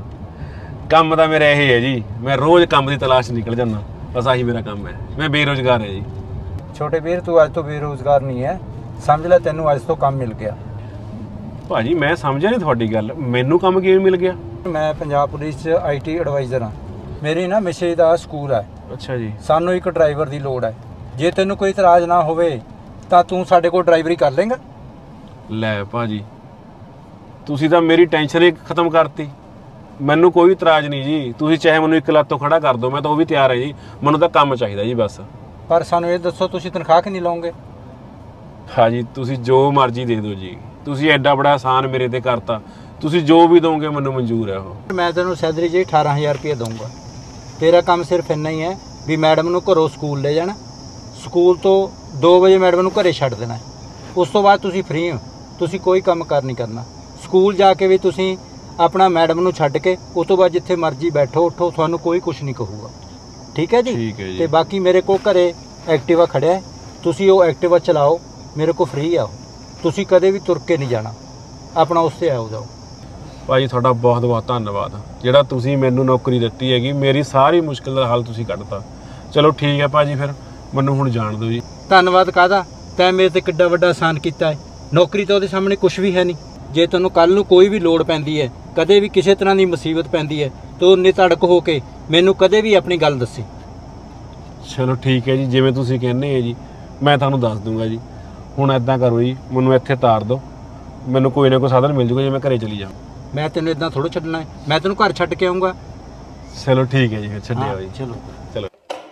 ਕੰਮ ਤਾਂ ਮੇਰਾ ਇਹ ਹੈ ਜੀ, ਮੈਂ ਰੋਜ਼ ਕੰਮ ਦੀ ਤਲਾਸ਼ ਨਿਕਲ ਜਾਂਦਾ, ਬਸ ਆਹੀ ਮੇਰਾ ਕੰਮ ਹੈ। ਮੈਂ ਬੇਰੁਜ਼ਗਾਰ ਹੈ ਜੀ। ਛੋਟੇ ਵੀਰ ਤੂੰ ਅੱਜ ਤੋਂ ਬੇਰੁਜ਼ਗਾਰ ਨਹੀਂ ਹੈ, ਸਮਝ ਲੈ ਤੈਨੂੰ ਅੱਜ ਤੋਂ ਕੰਮ ਮਿਲ ਗਿਆ। ਭਾਜੀ ਮੈਂ ਸਮਝਿਆ ਨਹੀਂ ਤੁਹਾਡੀ ਗੱਲ, ਮੈਨੂੰ ਕੰਮ ਕਿਵੇਂ ਮਿਲ ਗਿਆ? ਮੈਂ ਪੰਜਾਬ ਪੁਲਿਸ 'ਚ IT ਐਡਵਾਈਜ਼ਰ ਹਾਂ। ਮੇਰੀ ਨਾ ਮਿਸੇ ਦਾ ਸਕੂਲ ਹੈ। ਅੱਛਾ ਜੀ। ਸਾਨੂੰ ਇੱਕ ਡਰਾਈਵਰ ਦੀ ਲੋੜ ਹੈ, ਜੇ ਤੈਨੂੰ ਕੋਈ ਇਤਰਾਜ਼ ਨਾ ਹੋਵੇ ਤਾਂ ਤੂੰ ਸਾਡੇ ਕੋਲ ਡਰਾਈਵਰੀ ਕਰ ਲੇਂਗਾ? ਲੈ ਭਾਜੀ ਤੁਸੀਂ ਤਾਂ ਮੇਰੀ ਟੈਨਸ਼ਨ ਹੀ ਖਤਮ ਕਰਤੀ। ਮੈਨੂੰ ਕੋਈ ਇਤਰਾਜ਼ ਨਹੀਂ ਜੀ, ਤੁਸੀਂ ਚਾਹੇ ਮੈਨੂੰ ਇੱਕ ਲੱਤ ਤੋਂ ਖੜਾ ਕਰ ਦਿਓ, ਮੈਂ ਤਾਂ ਉਹ ਵੀ ਤਿਆਰ ਹੈ ਜੀ। ਮੈਨੂੰ ਤਾਂ ਕੰਮ ਚਾਹੀਦਾ ਜੀ ਬਸ। ਪਰ ਸਾਨੂੰ ਇਹ ਦੱਸੋ ਤੁਸੀਂ ਤਨਖਾਹ ਕਿੰਨੀ ਲਓਗੇ? ਹਾਂਜੀ ਤੁਸੀਂ ਜੋ ਮਰਜ਼ੀ ਦੇ ਦਿਓ ਜੀ, ਤੁਸੀਂ ਐਡਾ ਬੜਾ ਆਸਾਨ ਮੇਰੇ ਤੇ ਕਰਤਾ, ਤੁਸੀਂ ਜੋ ਵੀ ਦੋਗੇ ਮੈਨੂੰ ਮਨਜ਼ੂਰ ਹੈ। ਉਹ ਮੈਂ ਤੈਨੂੰ ਸੈਲਰੀ ਜੀ 18000 ਰੁਪਏ ਦਊਂਗਾ। ਤੇਰਾ ਕੰਮ ਸਿਰਫ ਇੰਨਾ ਹੀ ਹੈ ਵੀ ਮੈਡਮ ਨੂੰ ਘਰੋਂ ਸਕੂਲ ਲੈ ਜਾਣਾ, ਸਕੂਲ ਤੋਂ 2 ਵਜੇ ਮੈਡਮ ਨੂੰ ਘਰੇ ਛੱਡ ਦੇਣਾ, ਉਸ ਤੋਂ ਬਾਅਦ ਤੁਸੀਂ ਫ੍ਰੀ ਹੋ, ਤੁਸੀਂ ਕੋਈ ਕੰਮ ਕਾਰ ਨਹੀਂ ਕਰਨਾ। ਸਕੂਲ ਜਾ ਕੇ ਵੀ ਤੁਸੀਂ ਆਪਣਾ ਮੈਡਮ ਨੂੰ ਛੱਡ ਕੇ ਉਸ ਤੋਂ ਬਾਅਦ ਜਿੱਥੇ ਮਰਜ਼ੀ ਬੈਠੋ ਉੱਠੋ, ਤੁਹਾਨੂੰ ਕੋਈ ਕੁਝ ਨਹੀਂ ਕਹੂਗਾ। ਠੀਕ ਹੈ ਜੀ? ਠੀਕ ਹੈ ਜੀ। ਤੇ ਬਾਕੀ ਮੇਰੇ ਕੋਲ ਘਰੇ ਐਕਟਿਵਾ ਖੜਿਆ ਹੈ, ਤੁਸੀਂ ਉਹ ਐਕਟਿਵਾ ਚਲਾਓ, ਮੇਰੇ ਕੋਲ ਫ੍ਰੀ ਆਓ, ਤੁਸੀਂ ਕਦੇ ਵੀ ਤੁਰ ਕੇ ਨਹੀਂ ਜਾਣਾ, ਆਪਣਾ ਉਸ 'ਤੇ ਆਓ ਜਾਓ। ਭਾਜੀ ਤੁਹਾਡਾ ਬਹੁਤ ਬਹੁਤ ਧੰਨਵਾਦ, ਜਿਹੜਾ ਤੁਸੀਂ ਮੈਨੂੰ ਨੌਕਰੀ ਦਿੱਤੀ ਹੈਗੀ, ਮੇਰੀ ਸਾਰੀ ਮੁਸ਼ਕਿਲ ਦਾ ਹੱਲ ਤੁਸੀਂ ਕੱਢਤਾ। ਚਲੋ ਠੀਕ ਹੈ ਭਾਜੀ, ਫਿਰ ਮੈਨੂੰ ਹੁਣ ਜਾਣ ਦਿਓ ਜੀ। ਧੰਨਵਾਦ ਕਾਹਦਾ, ਤੈਂ ਮੇਰੇ ਤੇ ਕਿੱਡਾ ਵੱਡਾ ਆਸਾਨ ਕੀਤਾ ਹੈ। ਨੌਕਰੀ ਤਾਂ ਉਹਦੇ ਸਾਹਮਣੇ ਕੁਝ ਵੀ ਹੈ ਨਹੀਂ। ਜੇ ਤੈਨੂੰ ਕੱਲ ਨੂੰ ਕੋਈ ਵੀ ਲੋੜ ਪੈਂਦੀ ਹੈ, ਕਦੇ ਵੀ ਕਿਸੇ ਤਰ੍ਹਾਂ ਦੀ ਮੁਸੀਬਤ ਪੈਂਦੀ ਹੈ, ਤਾਂ ਉਹਨੇ ਧੜਕ ਹੋ ਕੇ ਮੈਨੂੰ ਕਦੇ ਵੀ ਆਪਣੀ ਗੱਲ ਦੱਸੀ। ਚਲੋ ਠੀਕ ਹੈ ਜੀ, ਜਿਵੇਂ ਤੁਸੀਂ ਕਹਿੰਦੇ ਹੋ ਜੀ, ਮੈਂ ਤੁਹਾਨੂੰ ਦੱਸ ਦੂੰਗਾ ਜੀ। ਹੁਣ ਇੱਦਾਂ ਕਰੋ ਜੀ, ਮੈਨੂੰ ਇੱਥੇ ਤਾਰ ਦਿਓ, ਮੈਨੂੰ ਕੋਈ ਨਾ ਕੋਈ ਸਾਧਨ ਮਿਲ ਜੂਗਾ ਜੇ ਮੈਂ ਘਰੇ ਚਲੀ ਜਾਵਾਂ। ਮੈਂ ਤੈਨੂੰ ਇਦਾਂ ਥੋੜ੍ਹਾ ਛੱਡਣਾ ਹੈ, ਮੈਂ ਤੈਨੂੰ ਘਰ ਛੱਡ ਕੇ ਆਉਂਗਾ। ਚਲੋ ਠੀਕ ਹੈ ਜੀ, ਫਿਰ ਛੱਡਿਆ ਜੀ। ਚਲੋ ਚਲੋ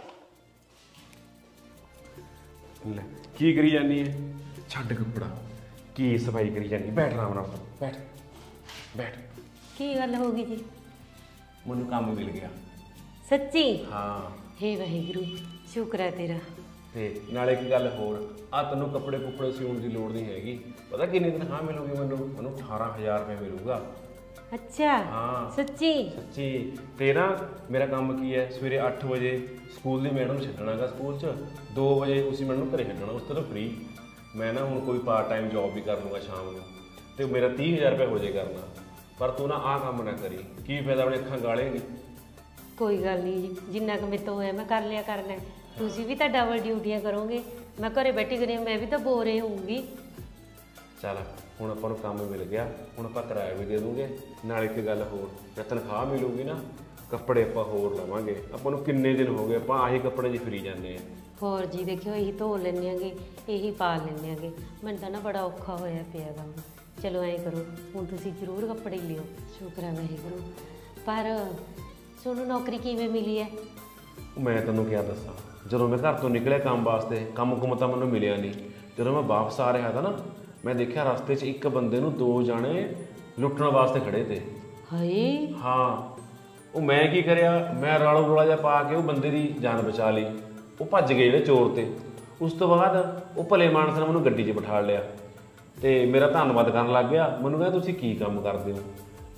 ਲੈ ਕੀ ਕਰੀ ਜਾਨੀ ਹੈ? ਛੱਡ ਕੱਪੜਾ, ਕੀ ਸਫਾਈ ਕਰੀ ਜਾਨੀ? ਬੈਠ ਆਰਾਮ ਨਾਲ, ਬੈਠ ਬੈਠ। ਕੀ ਗੱਲ ਹੋ ਗਈ ਜੀ? ਮੈਨੂੰ ਕੰਮ ਮਿਲ ਗਿਆ। ਸੱਚੀ? ਹਾਂ। ਹੇ ਵਾਹਿਗੁਰੂ, ਸ਼ੁਕਰ ਹੈ ਤੇਰਾ। ਤੇ ਨਾਲੇ ਇੱਕ ਗੱਲ ਹੋਰ, ਆ ਤੈਨੂੰ ਕੱਪੜੇ ਕੁੱਪੜੇ ਸਿਉਣ ਦੀ ਲੋੜ ਨਹੀਂ ਹੈਗੀ। ਪਤਾ ਕਿੰਨੀ ਤਨਖਾਹ ਮਿਲੂਗੀ ਮੈਨੂੰ? 18000 ਰੁਪਏ ਮਿਲੂਗਾ। ਅੱਛਾ? ਹਾਂ ਸੱਚੀ? ਸੱਚੀ। ਤੇ ਨਾ ਮੇਰਾ ਕੰਮ ਕੀ ਹੈ, ਸਵੇਰੇ 8 ਵਜੇ ਸਕੂਲ ਦੀ ਮੈਡਮ ਨੂੰ ਛੱਡਣਾਗਾ ਸਕੂਲ 'ਚ, 2 ਵਜੇ ਉਸੇ ਮੈਡਮ ਨੂੰ ਘਰੇ ਛੱਡਣਾ, ਉਸ ਤੋਂ ਫ੍ਰੀ। ਮੈਂ ਨਾ ਹੁਣ ਕੋਈ ਪਾਰਟ ਟਾਈਮ ਜੌਬ ਵੀ ਕਰ ਲੂੰਗਾ ਸ਼ਾਮ ਨੂੰ, ਤੇ ਮੇਰਾ 30000 ਰੁਪਏ ਹੋ ਜੇ ਕਰਨਾ। ਪਰ ਤੂੰ ਨਾ ਆਹ ਕੰਮ ਨਾ ਕਰੀ, ਕੀ ਫਾਇਦਾ ਆਪਣੇ ਅੱਖਾਂ ਗਾਲੇਂਗੀ। ਕੋਈ ਗੱਲ ਨਹੀਂ ਜੀ, ਜਿੰਨਾ ਕੁ ਮੇਰੇ ਤੋਂ ਹੋਇਆ ਮੈਂ ਕਰ ਲਿਆ ਕਰਨਾ। ਤੁਸੀਂ ਵੀ ਤਾਂ ਡਬਲ ਡਿਊਟੀਆਂ ਕਰੋਗੇ, ਮੈਂ ਘਰੇ ਬੈਠੀ ਕਰੀ, ਮੈਂ ਵੀ ਤਾਂ ਬੋਰ ਹੀ ਹੋਊਂਗੀ। ਚੱਲ ਹੁਣ ਆਪਾਂ ਨੂੰ ਕੰਮ ਮਿਲ ਗਿਆ, ਹੁਣ ਆਪਾਂ ਕਿਰਾਇਆ ਵੀ ਦੇ ਦੂੰਗੇ। ਨਾਲ ਇੱਕ ਗੱਲ ਹੋਰ, ਜੇ ਤਨਖਾਹ ਮਿਲੂਗੀ ਨਾ, ਕੱਪੜੇ ਆਪਾਂ ਹੋਰ ਲਵਾਂਗੇ। ਆਪਾਂ ਨੂੰ ਕਿੰਨੇ ਦਿਨ ਹੋ ਗਏ ਆਪਾਂ ਆਹੀ ਕੱਪੜੇ 'ਚ ਫਿਰੀ ਜਾਂਦੇ ਆ। ਹੋਰ ਜੀ ਦੇਖਿਓ, ਇਹੀ ਧੋ ਲੈਂਦੇ ਆਂਗੇ, ਇਹੀ ਪਾ ਲੈਂਦੇ ਆਂਗੇ। ਮੈਨੂੰ ਤਾਂ ਨਾ ਬੜਾ ਔਖਾ ਹੋਇਆ ਪਿਆ ਗਾ। ਚਲੋ ਐਂ ਕਰੋ, ਹੁਣ ਤੁਸੀਂ ਜ਼ਰੂਰ ਕੱਪੜੇ ਲਿਓ। ਸ਼ੁਕਰ ਹੈ ਵਾਹਿਗੁਰੂ। ਪਰ ਤੁਹਾਨੂੰ ਨੌਕਰੀ ਕਿਵੇਂ ਮਿਲੀ ਹੈ? ਮੈਂ ਤੈਨੂੰ ਕਿਆ ਦੱਸਾਂ, ਜਦੋਂ ਮੈਂ ਘਰ ਤੋਂ ਨਿਕਲਿਆ ਕੰਮ ਵਾਸਤੇ, ਕੰਮ ਤਾਂ ਮੈਨੂੰ ਮਿਲਿਆ ਨਹੀਂ। ਜਦੋਂ ਮੈਂ ਵਾਪਸ ਆ ਰਿਹਾ ਤਾਂ ਨਾ, ਮੈਂ ਦੇਖਿਆ ਰਸਤੇ 'ਚ ਇੱਕ ਬੰਦੇ ਨੂੰ 2 ਜਾਣੇ ਲੁੱਟਣ ਵਾਸਤੇ ਖੜੇ ਤੇ। ਹਾਏ। ਹਾਂ, ਉਹ ਮੈਂ ਕੀ ਕਰਿਆ, ਮੈਂ ਰਾਲੋ ਰੋਲਾ ਜਿਹਾ ਪਾ ਕੇ ਉਹ ਬੰਦੇ ਦੀ ਜਾਨ ਬਚਾ ਲਈ। ਉਹ ਭੱਜ ਗਏ ਜਿਹੜੇ ਚੋਰ ਤੇ। ਉਸ ਤੋਂ ਬਾਅਦ ਉਹ ਭਲੇ ਮਾਨਸ ਨੇ ਮੈਨੂੰ ਗੱਡੀ 'ਚ ਬਿਠਾ ਲਿਆ ਤੇ ਮੇਰਾ ਧੰਨਵਾਦ ਕਰਨ ਲੱਗ ਗਿਆ। ਮੈਨੂੰ ਕਹਿੰਦਾ ਤੁਸੀਂ ਕੀ ਕੰਮ ਕਰਦੇ ਹੋ?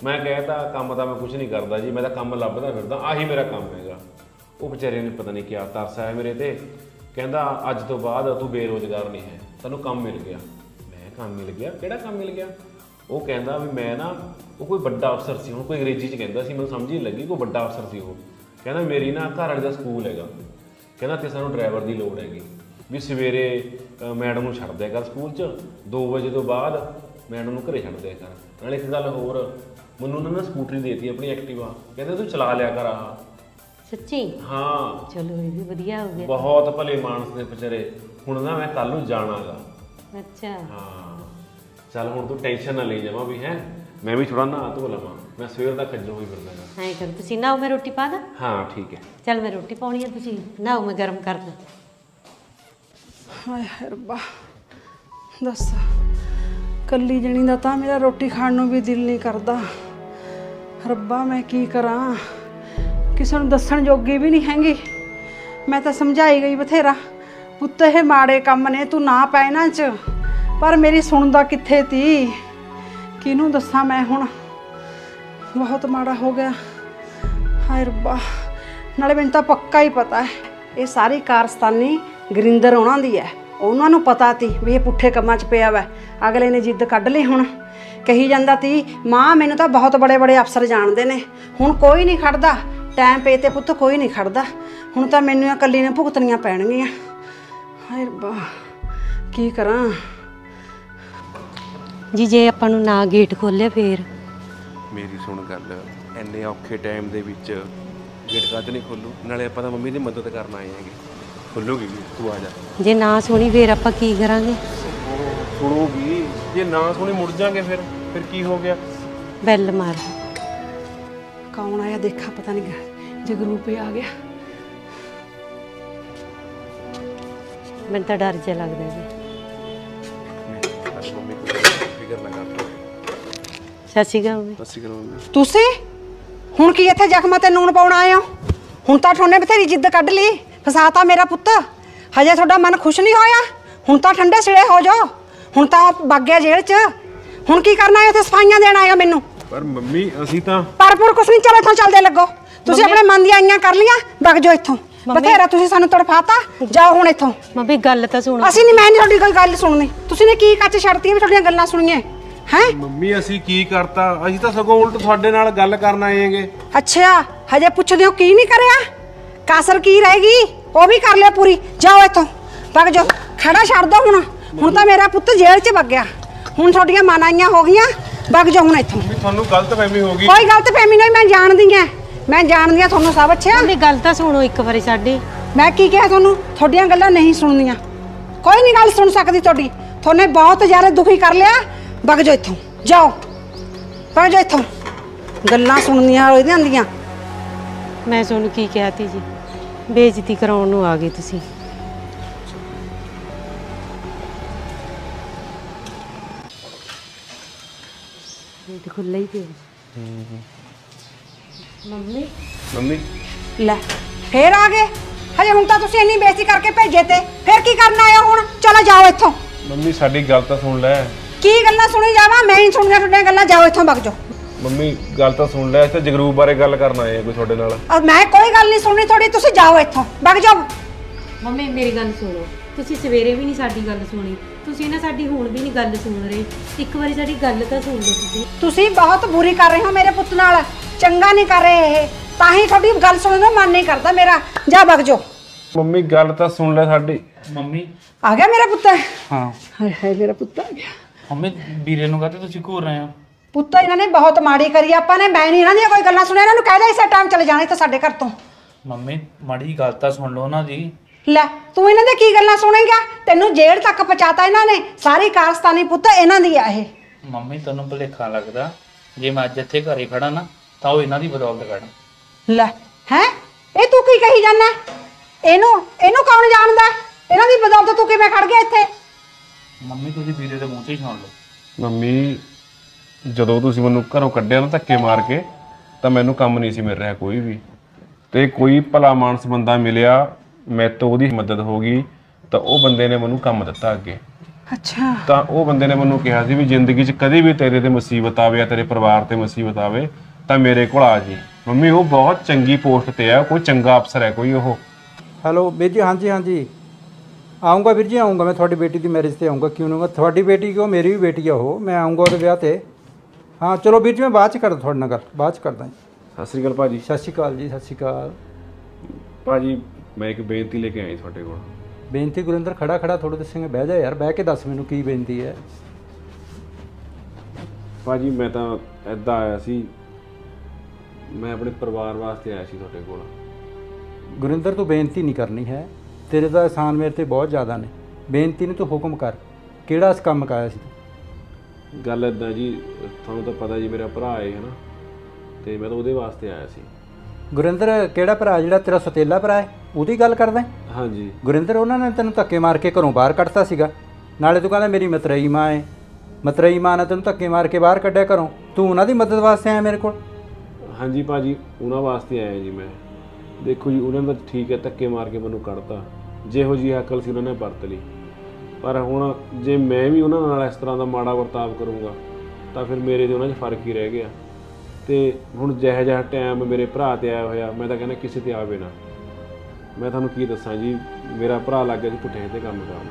ਮੈਂ ਕਹਿਤਾ ਕੰਮ ਤਾਂ ਮੈਂ ਕੁਝ ਨਹੀਂ ਕਰਦਾ ਜੀ, ਮੈਂ ਤਾਂ ਕੰਮ ਲੱਭਦਾ ਫਿਰਦਾ, ਆਹੀ ਮੇਰਾ ਕੰਮ ਹੈਗਾ। ਉਹ ਵਿਚਾਰੇ ਨੇ ਪਤਾ ਨਹੀਂ ਕਿਆ ਤਰਸ ਆਇਆ ਮੇਰੇ ਤੇ, ਕਹਿੰਦਾ ਅੱਜ ਤੋਂ ਬਾਅਦ ਤੂੰ ਬੇਰੁਜ਼ਗਾਰ ਨਹੀਂ ਹੈ, ਤੈਨੂੰ ਕੰਮ ਮਿਲ ਗਿਆ। ਮੈਂ ਕੰਮ ਮਿਲ ਗਿਆ? ਕਿਹੜਾ ਕੰਮ ਮਿਲ ਗਿਆ? ਉਹ ਕਹਿੰਦਾ ਵੀ ਮੈਂ ਨਾ, ਉਹ ਕੋਈ ਵੱਡਾ ਅਫਸਰ ਸੀ, ਹੁਣ ਕੋਈ ਅੰਗਰੇਜ਼ੀ 'ਚ ਕਹਿੰਦਾ ਸੀ, ਮੈਨੂੰ ਸਮਝ ਨਹੀਂ ਲੱਗੀ, ਕੋਈ ਵੱਡਾ ਅਫਸਰ ਸੀ ਉਹ। ਕਹਿੰਦਾ ਮੇਰੀ ਨਾ ਘਰ ਵਾਲੇ ਦਾ ਸਕੂਲ ਹੈਗਾ, ਕਹਿੰਦਾ ਤੇ ਸਾਨੂੰ ਡਰਾਈਵਰ ਦੀ ਲੋੜ ਹੈਗੀ, ਵੀ ਸਵੇਰੇ ਮੈਡਮ ਨੂੰ ਛੱਡ ਦਿਆ ਕਰ ਸਕੂਲ 'ਚ, 2 ਵਜੇ ਤੋਂ ਬਾਅਦ ਮੈਡਮ ਨੂੰ ਘਰੇ ਛੱਡ ਦਿਆ ਕਰ। ਨਾਲੇ ਇੱਕ ਗੱਲ ਹੋਰ, ਮੈਨੂੰ ਉਹਨਾਂ ਨੇ ਸਕੂਟਰੀ ਦੇਤੀ ਆਪਣੀ ਐਕਟਿਵਾ, ਕਹਿੰਦੇ ਤੂੰ ਚਲਾ ਲਿਆ ਕਰ ਆਹ। ਸੱਚੀ? ਹਾਂ। ਚਲੋ ਇਹ ਵੀ ਵਧੀਆ ਹੋ ਗਿਆ। ਬਹੁਤ ਭਲੇ ਮਾਨਸ ਨੇ ਵਿਚਾਰੇ। ਹੁਣ ਨਾ ਮੈਂ ਕੱਲ ਨੂੰ ਜਾਣਾਗਾ। ਅੱਛਾ। ਹਾਂ ਚੱਲ ਹੁਣ ਤੂੰ ਟੈਨਸ਼ਨ ਨਾ ਲਈ ਜਾਵਾਂ ਵੀ ਹੈ, ਮੈਂ ਵੀ ਥੋੜਾ ਨਹਾ ਧੋ ਲਵਾਂ, ਮੈਂ ਸਵੇਰ ਦਾ ਖੱਜਲ ਹੋਈ ਫਿਰਦਾ। ਐਂ ਕਰ, ਤੁਸੀਂ ਨਹਾਓ, ਮੈਂ ਰੋਟੀ ਪਾ ਦਾਂ? ਹਾਂ ਠੀਕ ਹੈ। ਚੱਲ ਮੈਂ ਰੋਟੀ ਪਾਉਣੀ ਆ, ਤੁਸੀਂ ਨਹਾਓ, ਮੈਂ ਗਰਮ ਕਰ ਦਾਂ। ਹਾਏ ਹਾਏ ਰੱਬਾ, ਦੱਸ ਕੱਲੀ ਜਣੀ ਦਾ ਤਾਂ ਮੇਰਾ ਰੋਟੀ ਖਾਣ ਨੂੰ ਵੀ ਦਿਲ ਨਹੀਂ ਕਰਦਾ। ਰੱਬਾ ਮੈਂ ਕੀ ਕਰਾਂ, ਕਿਸੇ ਨੂੰ ਦੱਸਣ ਜੋਗੀ ਵੀ ਨਹੀਂ ਹੈਗੀ। ਮੈਂ ਤਾਂ ਸਮਝਾਈ ਗਈ ਬਥੇਰਾ, ਪੁੱਤ ਇਹ ਮਾੜੇ ਕੰਮ ਨੇ, ਤੂੰ ਨਾ ਪੈ ਇਹਨਾਂ 'ਚ, ਪਰ ਮੇਰੀ ਸੁਣਦਾ ਕਿੱਥੇ ਤੀ। ਕਿਹਨੂੰ ਦੱਸਾਂ ਮੈਂ ਹੁਣ, ਬਹੁਤ ਮਾੜਾ ਹੋ ਗਿਆ। ਹਾਏ ਰੱਬਾ, ਨਾਲੇ ਮੈਨੂੰ ਤਾਂ ਪੱਕਾ ਹੀ ਪਤਾ ਹੈ ਇਹ ਸਾਰੀ ਕਾਰਸਤਾਨੀ ਗੁਰਿੰਦਰ ਉਹਨਾਂ ਦੀ ਹੈ। ਉਹਨਾਂ ਨੂੰ ਪਤਾ ਤੀ ਵੀ ਇਹ ਪੁੱਠੇ ਕੰਮਾਂ 'ਚ ਪਿਆ ਵਾ। ਅਗਲੇ ਨੇ ਜਿੱਦ ਕੱਢ ਲਈ, ਹੁਣ ਕਹੀ ਜਾਂਦਾ ਤੀ ਮਾਂ ਮੈਨੂੰ ਤਾਂ ਬਹੁਤ ਬੜੇ ਬੜੇ ਅਫਸਰ ਜਾਣਦੇ ਨੇ। ਹੁਣ ਕੋਈ ਨਹੀਂ ਖੜਦਾ, ਟਾਈਮ ਪੇ ਤੇ ਪੁੱਤ ਕੋਈ ਨਹੀਂ ਖੜਦਾ। ਹੁਣ ਤਾਂ ਮੈਨੂੰ ਇਕੱਲੀ ਨੇ ਭੁਗਤਣੀਆਂ ਪੈਣਗੀਆਂ। ਹਾਏ ਰੱਬਾ ਕੀ ਕਰਾਂ ਜੀ, ਜੇ ਆਪਾਂ ਨੂੰ ਨਾ ਗੇਟ ਖੋਲਿਆ ਫੇਰ? ਮੇਰੀ ਸੁਣ ਗੱਲ, ਇੰਨੇ ਔਖੇ ਟਾਈਮ ਦੇ ਵਿੱਚ ਗੇਟ ਕਾਹਤ ਨਹੀਂ ਖੋਲੂ? ਨਾਲੇ ਆਪਾਂ ਤਾਂ ਮੰਮੀ ਦੀ ਮਦਦ ਕਰਨ ਆਏ ਹੈਗੇ। ਖੋਲੂਗੀ ਵੀ, ਤੂੰ ਆ ਜਾ। ਜੇ ਨਾ ਸੁਣੀ ਫੇਰ ਆਪਾਂ ਕੀ ਕਰਾਂਗੇ? ਸੁਣੂਗੀ, ਜੇ ਨਾ ਸੁਣੀ ਮੁੜ ਜਾਾਂਗੇ ਫਿਰ ਕੀ ਹੋ ਗਿਆ? ਬੈਲ ਮਾਰ। ਕੌਣ ਆਇਆ ਦੇਖਾ, ਪਤਾ ਨਹੀਂ ਜਗਰੂਪ ਹੀ ਆ ਗਿਆ। ਮੈਨੂੰ ਤਾਂ ਡਰ ਜਿਹਾ ਲੱਗਦਾ ਜੀ। ਮੰਮੀ ਕੋਈ ਫਿਕਰ ਨਾ ਕਰ। ਸਤਿ ਸ਼੍ਰੀ ਅਕਾਲ ਮੰਮੀ। ਸਤਿ ਸ਼੍ਰੀ ਅਕਾਲ ਮੰਮੀ। ਤੁਸੀਂ ਹੁਣ ਕੀ ਇੱਥੇ ਜ਼ਖਮਾਂ ਤੇ ਨੂਣ ਪਾਉਣ ਆਏ ਹੋ? ਹੁਣ ਤਾਂ ਤੁਹਾਨੇ ਬਥੇਰੀ ਜਿੱਦ ਕੱਢ ਲਈ, ਫਸਾਤਾ ਮੇਰਾ ਪੁੱਤ। ਹਜੇ ਤੁਹਾਡਾ ਮਨ ਖੁਸ਼ ਨਹੀਂ ਹੋਇਆ? ਹੁਣ ਤਾਂ ਠੰਡੇ ਸਿਰੇ ਹੋ ਜਾਓ। ਹੁਣ ਤਾਂ ਵਗ ਗਿਆ ਜੇਲ੍ਹ 'ਚ, ਹੁਣ ਕੀ ਕਰਨਾ ਹੈ ਉੱਥੇ? ਸਫਾਈਆਂ ਦੇਣ ਆਇਆ ਮੈਨੂੰ? ਪਰ ਮੰਮੀ ਅਸੀਂ ਤਾਂ ਪਰਪੁਰ ਕੁਛ ਨਹੀਂ, ਚਲੋ ਇੱਥੋਂ ਚੱਲਦੇ ਲੱਗੋ। ਤੁਸੀਂ ਆਪਣੇ ਮਨ ਦੀਆਂ ਆਈਆਂ ਕਰ ਲੀਆਂ, ਵਗ ਜਾਓ ਇੱਥੋਂ। ਬਥੇਰਾ ਤੁਸੀਂ ਸਾਨੂੰ ਤੜਫਾਤਾ, ਜਾਓ ਹੁਣ ਇੱਥੋਂ। ਮੰਮੀ ਗੱਲ ਤਾਂ ਸੁਣੋ। ਅਸੀਂ ਨਹੀਂ, ਮੈਂ ਨਹੀਂ ਤੁਹਾਡੀ ਕੋਈ ਗੱਲ ਸੁਣਨੀ। ਤੁਸੀਂ ਨੇ ਕੀ ਕੱਚ ਛੱਡਤੀ ਵੀ ਤੁਹਾਡੀਆਂ ਗੱਲਾਂ ਸੁਣੀਏ? ਹੈਂ? ਮੰਮੀ ਅਸੀਂ ਕੀ ਕਰਤਾ? ਅਸੀਂ ਤਾਂ ਸਗੋਂ ਉਲਟ ਤੁਹਾਡੇ ਨਾਲ ਗੱਲ ਕਰਨ ਆਏ ਹੈਗੇ। ਅੱਛਾ, ਹਜੇ ਪੁੱਛਦੇ ਹੋ ਕੀ ਨਹੀਂ ਕਰਿਆ? ਕਾਸਰ ਕੀ ਰਹੇਗੀ, ਉਹ ਵੀ ਕਰ ਲਿਆ ਪੂਰੀ। ਜਾਓ ਇੱਥੋਂ, ਵਗ ਜਾਓ। ਖੜਾ ਛੱਡ ਦੋ ਹੁਣ ਤਾਂ ਮੇਰਾ ਪੁੱਤ ਜੇਲ੍ਹ 'ਚ ਵਗ ਗਿਆ। ਹੁਣ ਤੁਹਾਡੀਆਂ ਮਨਾਈਆਂ ਹੋ ਗਈਆਂ, ਵਗ ਜਾਓ ਹੁਣ ਇੱਥੋਂ। ਤੁਹਾਨੂੰ ਗਲਤਫਹਿਮੀ ਹੋ ਗਈ। ਕੋਈ ਗਲਤਫਹਿਮੀ ਨਹੀਂ, ਮੈਂ ਜਾਣਦੀ ਹਾਂ, ਮੈਂ ਜਾਣਦੀ ਹਾਂ ਤੁਹਾਨੂੰ ਸਭ। ਅੱਛਾ ਮੰਮੀ ਗੱਲ ਤਾਂ ਸੁਣੋ ਇੱਕ ਵਾਰੀ ਸਾਡੀ। ਮੈਂ ਕੀ ਕਿਹਾ ਤੁਹਾਨੂੰ? ਤੁਹਾਡੀਆਂ ਗੱਲਾਂ ਨਹੀਂ ਸੁਣਨੀਆਂ, ਕੋਈ ਨਹੀਂ ਗੱਲ ਸੁਣ ਸਕਦੀ ਤੁਹਾਡੀ। ਤੁਹਾਨੇ ਬਹੁਤ ਜ਼ਿਆਦਾ ਦੁਖੀ ਕਰ ਲਿਆ, ਵਗ ਜਾਓ ਇੱਥੋਂ। ਜਾਓ, ਵਗ ਜਾਓ ਇੱਥੋਂ। ਗੱਲਾਂ ਸੁਣਨੀਆਂ ਉਹਦੀਆਂ ਹੁੰਦੀਆਂ। ਮੈਂ ਤੁਹਾਨੂੰ ਕੀ ਕਿਹਾ ਤੀ ਜੀ? ਬੇਇੱਜ਼ਤੀ ਕਰਾਉਣ ਨੂੰ ਆ ਗਏ ਤੁਸੀਂ। ਗੇਟ ਖੁੱਲ੍ਹਾ ਹੀ ਪਿਆ। ਮੰਮੀ ਲੈ ਫੇਰ ਆ ਗਏ? ਹਜੇ ਹੁਣ ਤਾਂ ਤੁਸੀਂ ਇੰਨੀ ਬੇਇੱਜ਼ਤੀ ਕਰਕੇ ਭੇਜੇ ਤੇ ਫੇਰ ਕੀ ਕਰਨ ਆਏ ਹੋ ਹੁਣ? ਚਲੋ ਜਾਓ ਇੱਥੋਂ। ਮੰਮੀ ਸਾਡੀ ਗੱਲ ਤਾਂ ਸੁਣ ਲੈ। ਕੀ ਗੱਲਾਂ ਸੁਣੀ ਜਾਵਾਂ? ਮੈਂ ਹੀ ਸੁਣੀਆਂ ਤੁਹਾਡੀਆਂ ਗੱਲਾਂ। ਜਾਓ ਇੱਥੋਂ, ਵਗ ਜਾਓ। ਮੰਮੀ ਗੱਲ ਤਾਂ ਸੁਣ ਲੈ, ਇੱਥੇ ਜਗਰੂਪ ਬਾਰੇ ਗੱਲ ਕਰਨ ਆਏ ਆ ਕੋਈ ਤੁਹਾਡੇ ਨਾਲ। ਮੈਂ ਕੋਈ ਗੱਲ ਨਹੀਂ ਸੁਣਨੀ ਤੁਹਾਡੀ, ਤੁਸੀਂ ਜਾਓ ਇੱਥੋਂ, ਵਗ ਜਾਓ। ਮੰਮੀ ਮੇਰੀ ਗੱਲ ਸੁਣੋ, ਤੁਸੀਂ ਸਵੇਰੇ ਵੀ ਨਹੀਂ ਸਾਡੀ ਗੱਲ ਸੁਣੀ, ਤੁਸੀਂ ਨਾ ਸਾਡੀ ਹੁਣ ਵੀ ਨਹੀਂ ਗੱਲ ਸੁਣ ਰਹੇ। ਇੱਕ ਵਾਰੀ ਸਾਡੀ ਗੱਲ ਤਾਂ ਸੁਣ ਲਓ। ਤੁਸੀਂ ਬਹੁਤ ਬੁਰੀ ਕਰ ਰਹੇ ਹੋ ਮੇਰੇ ਪੁੱਤ ਨਾਲ, ਚੰਗਾ ਨਹੀਂ ਕਰ ਰਹੇ ਇਹ, ਤਾਂ ਹੀ ਤੁਹਾਡੀ ਗੱਲ ਸੁਣਨ ਦਾ ਮਨ ਨਹੀਂ ਕਰਦਾ ਮੇਰਾ। ਜਾ ਵਗ ਜਾਓ। ਮੰਮੀ ਗੱਲ ਤਾਂ ਸੁਣ ਲੈ ਸਾਡੀ। ਮੰਮੀ ਆ ਗਿਆ ਮੇਰਾ ਪੁੱਤ? ਹਾਂ। ਹਾਏ ਹਾਏ ਮੇਰਾ ਪੁੱਤ ਆ ਗਿਆ। ਮੰਮੀ ਵੀਰੇ ਨੂੰ ਕਹਤੇ ਤੁਸੀਂ ਘੂਰ ਰਹੇ ਹੋ? ਪੁੱਤ ਇਹਨਾਂ ਨੇ ਬਹੁਤ ਮਾੜੀ ਕਰੀ ਆਪਾਂ ਨੇ, ਮੈਂ ਨਹੀਂ ਇਹਨਾਂ ਦੀਆਂ ਕੋਈ ਗੱਲਾਂ ਸੁਣਿਆ। ਇਹਨਾਂ ਨੂੰ ਕਹਿ ਦੇ ਇਸੇ ਟਾਈਮ ਚਲੇ ਜਾਣਾ ਇੱਥੇ ਸਾਡੇ ਘਰ ਤੋਂ। ਮੰਮੀ ਮਾੜੀ ਗੱਲ ਤਾਂ ਸੁਣ ਲਓ ਨਾ ਜੀ। ਲੈ ਤੂੰ ਇਹਨਾਂ ਦੇ ਕੀ ਗੱਲਾਂ ਸੁਣੇਂਗਾ? ਤੈਨੂੰ ਜੇਲ੍ਹ ਤੱਕ ਪਹੁੰਚਾਤਾ ਇਹਨਾਂ ਨੇ। ਸਾਰੀ ਕਾਰਸਤਾਨੀ ਪੁੱਤ ਇਹਨਾਂ ਦੀ ਆ ਇਹ। ਮੰਮੀ ਤੈਨੂੰ ਭੁਲੇਖਾ ਲੱਗਦਾ, ਜੇ ਮੈਂ ਅੱਜ ਇੱਥੇ ਘਰੇ ਖੜਾ ਨਾ ਤਾਂ ਉਹ ਇਹਨਾਂ ਦੀ ਬਦੌਲਤ ਖੜਾ। ਲੈ ਹੈ ਇਹ ਤੂੰ ਕੀ ਕਹੀ ਜਾਂਦਾ? ਇਹਨੂੰ ਕੌਣ ਜਾਣਦਾ? ਇਹਨਾਂ ਦੀ ਬਦੌਲਤ ਤੂੰ ਕਿਵੇਂ ਖੜ ਗਿਆ ਇੱਥੇ? ਮੰਮੀ ਤੁਸੀਂ ਵੀਰੇ ਦੇ ਮੂੰਹ 'ਚ ਹੀ ਸੁਣ ਲਓ। ਮੰਮੀ ਜਦੋਂ ਤੁਸੀਂ ਮੈਨੂੰ ਘਰੋਂ ਕੱਢਿਆ ਨਾ ਧੱਕੇ ਮਾਰ ਕੇ, ਤਾਂ ਮੈਨੂੰ ਕੰਮ ਨਹੀਂ ਸੀ ਮਿਲ ਰਿਹਾ ਕੋਈ ਵੀ, ਤੇ ਕੋਈ ਭਲਾ ਮਾਨਸ ਬੰਦਾ ਮਿਲਿਆ, ਮੇਰੇ ਤੋਂ ਉਹਦੀ ਮਦਦ ਹੋ ਗਈ, ਤਾਂ ਉਹ ਬੰਦੇ ਨੇ ਮੈਨੂੰ ਕੰਮ ਦਿੱਤਾ ਅੱਗੇ। ਅੱਛਾ ਤਾਂ ਉਹ ਬੰਦੇ ਨੇ ਮੈਨੂੰ ਕਿਹਾ ਸੀ ਵੀ ਜ਼ਿੰਦਗੀ 'ਚ ਕਦੇ ਵੀ ਤੇਰੇ ਤੇ ਮੁਸੀਬਤ ਆਵੇ ਜਾਂ ਤੇਰੇ ਪਰਿਵਾਰ ਤੇ ਮੁਸੀਬਤ ਆਵੇ ਤਾਂ ਮੇਰੇ ਕੋਲ ਆ ਜੀ। ਮੰਮੀ ਉਹ ਬਹੁਤ ਚੰਗੀ ਪੋਸਟ ਤੇ ਹੈ, ਕੋਈ ਚੰਗਾ ਅਫਸਰ ਹੈ ਕੋਈ ਉਹ। ਹੈਲੋ ਵੀਰ ਜੀ, ਹਾਂਜੀ ਹਾਂਜੀ ਆਊਂਗਾ ਵੀਰ ਜੀ, ਆਊਂਗਾ ਮੈਂ ਤੁਹਾਡੀ ਬੇਟੀ ਦੀ ਮੈਰਿਜ ਤੇ ਆਊਂਗਾ। ਕਿਉਂ ਨਹੀਂ, ਤੁਹਾਡੀ ਬੇਟੀ ਕਿਉਂ, ਮੇਰੀ ਵੀ ਬੇਟੀ ਆ ਉਹ, ਮੈਂ ਆਊਂਗਾ ਉਹਦੇ ਵਿਆਹ ਤੇ। ਹਾਂ ਚਲੋ ਵੀਰ ਜੀ, ਮੈਂ ਬਾਅਦ 'ਚ ਕਰਦਾ ਤੁਹਾਡੇ ਨਾਲ ਗੱਲ, ਬਾਅਦ 'ਚ ਕਰਦਾ ਜੀ। ਸਤਿ ਸ਼੍ਰੀ ਅਕਾਲ ਭਾਜੀ। ਸਤਿ ਸ਼੍ਰੀ ਅਕਾਲ ਜੀ, ਸਤਿ ਸ਼੍ਰੀ ਅਕਾਲ। ਭਾਜੀ ਮੈਂ ਇੱਕ ਬੇਨਤੀ ਲੈ ਕੇ ਆਈ ਤੁਹਾਡੇ ਕੋਲ। ਬੇਨਤੀ ਗੁਰਿੰਦਰ, ਖੜਾ ਖੜਾ ਥੋੜ੍ਹਾ ਦੱਸਾਂਗੇ, ਬਹਿ ਜਾ ਯਾਰ, ਬਹਿ ਕੇ ਦੱਸ ਮੈਨੂੰ ਕੀ ਬੇਨਤੀ ਹੈ। ਭਾਜੀ ਮੈਂ ਤਾਂ ਇੱਦਾਂ ਆਇਆ ਸੀ, ਮੈਂ ਆਪਣੇ ਪਰਿਵਾਰ ਵਾਸਤੇ ਆਇਆ ਸੀ ਤੁਹਾਡੇ ਕੋਲ। ਗੁਰਿੰਦਰ ਤੂੰ ਬੇਨਤੀ ਨਹੀਂ ਕਰਨੀ ਹੈ, ਤੇਰੇ ਦਾ ਅਹਿਸਾਨ ਮੇਰੇ ਤੇ ਬਹੁਤ ਜ਼ਿਆਦਾ ਨੇ। ਬੇਨਤੀ ਨਹੀਂ, ਤੂੰ ਹੁਕਮ ਕਰ, ਕਿਹੜਾ ਇਸ ਕੰਮ ਕਾਇਆ ਸੀ ਤੂੰ? ਗੱਲ ਇੱਦਾਂ ਜੀ, ਤੁਹਾਨੂੰ ਤਾਂ ਪਤਾ ਜੀ ਮੇਰਾ ਭਰਾ ਹੈ ਨਾ, ਤੇ ਮੈਂ ਤਾਂ ਉਹਦੇ ਵਾਸਤੇ ਆਇਆ ਸੀ। ਗੁਰਿੰਦਰ ਕਿਹੜਾ ਭਰਾ, ਜਿਹੜਾ ਤੇਰਾ ਸਤੇਲਾ ਭਰਾ ਹੈ ਉਹਦੀ ਗੱਲ ਕਰਦਾ? ਹਾਂਜੀ ਗੁਰਿੰਦਰ ਉਹਨਾਂ ਨੇ ਤੈਨੂੰ ਧੱਕੇ ਮਾਰ ਕੇ ਘਰੋਂ ਬਾਹਰ ਕੱਢਤਾ ਸੀਗਾ, ਨਾਲੇ ਤੂੰ ਕਹਿੰਦਾ ਮੇਰੀ ਮਤਰੇਈ ਮਾਂ ਹੈ, ਮਤਰੇਈ ਮਾਂ ਨੇ ਤੈਨੂੰ ਧੱਕੇ ਮਾਰ ਕੇ ਬਾਹਰ ਕੱਢਿਆ ਘਰੋਂ, ਤੂੰ ਉਹਨਾਂ ਦੀ ਮਦਦ ਵਾਸਤੇ ਆਇਆ ਮੇਰੇ ਕੋਲ? ਹਾਂਜੀ ਭਾਜੀ ਉਹਨਾਂ ਵਾਸਤੇ ਆਇਆ ਜੀ ਮੈਂ। ਦੇਖੋ ਜੀ ਉਹਨਾਂ ਦਾ ਠੀਕ ਹੈ ਧੱਕੇ ਮਾਰ ਕੇ ਮੈਨੂੰ ਕੱਢਤਾ, ਜਿਹੋ ਜਿਹੀ ਅਕਲ ਸੀ ਉਹਨਾਂ ਨੇ ਵਰਤ ਲਈ, ਪਰ ਹੁਣ ਜੇ ਮੈਂ ਵੀ ਉਹਨਾਂ ਨਾਲ ਇਸ ਤਰ੍ਹਾਂ ਦਾ ਮਾੜਾ ਵਰਤਾਵ ਕਰੂੰਗਾ ਤਾਂ ਫਿਰ ਮੇਰੇ ਤੇ ਉਹਨਾਂ 'ਚ ਫਰਕ ਹੀ ਰਹਿ ਗਿਆ। ਤੇ ਹੁਣ ਜਿਹੋ ਜਿਹਾ ਟਾਈਮ ਮੇਰੇ ਭਰਾ ਤੇ ਆਇਆ ਹੋਇਆ, ਮੈਂ ਤਾਂ ਕਹਿੰਦਾ ਕਿਸੇ ਤੇ ਆਵੇ ਨਾ। ਮੈਂ ਤੁਹਾਨੂੰ ਕੀ ਦੱਸਾਂ ਜੀ, ਮੇਰਾ ਭਰਾ ਲੱਗ ਗਿਆ ਸੀ ਪੁੱਠੇ ਤੇ ਕੰਮ ਕਰਨ,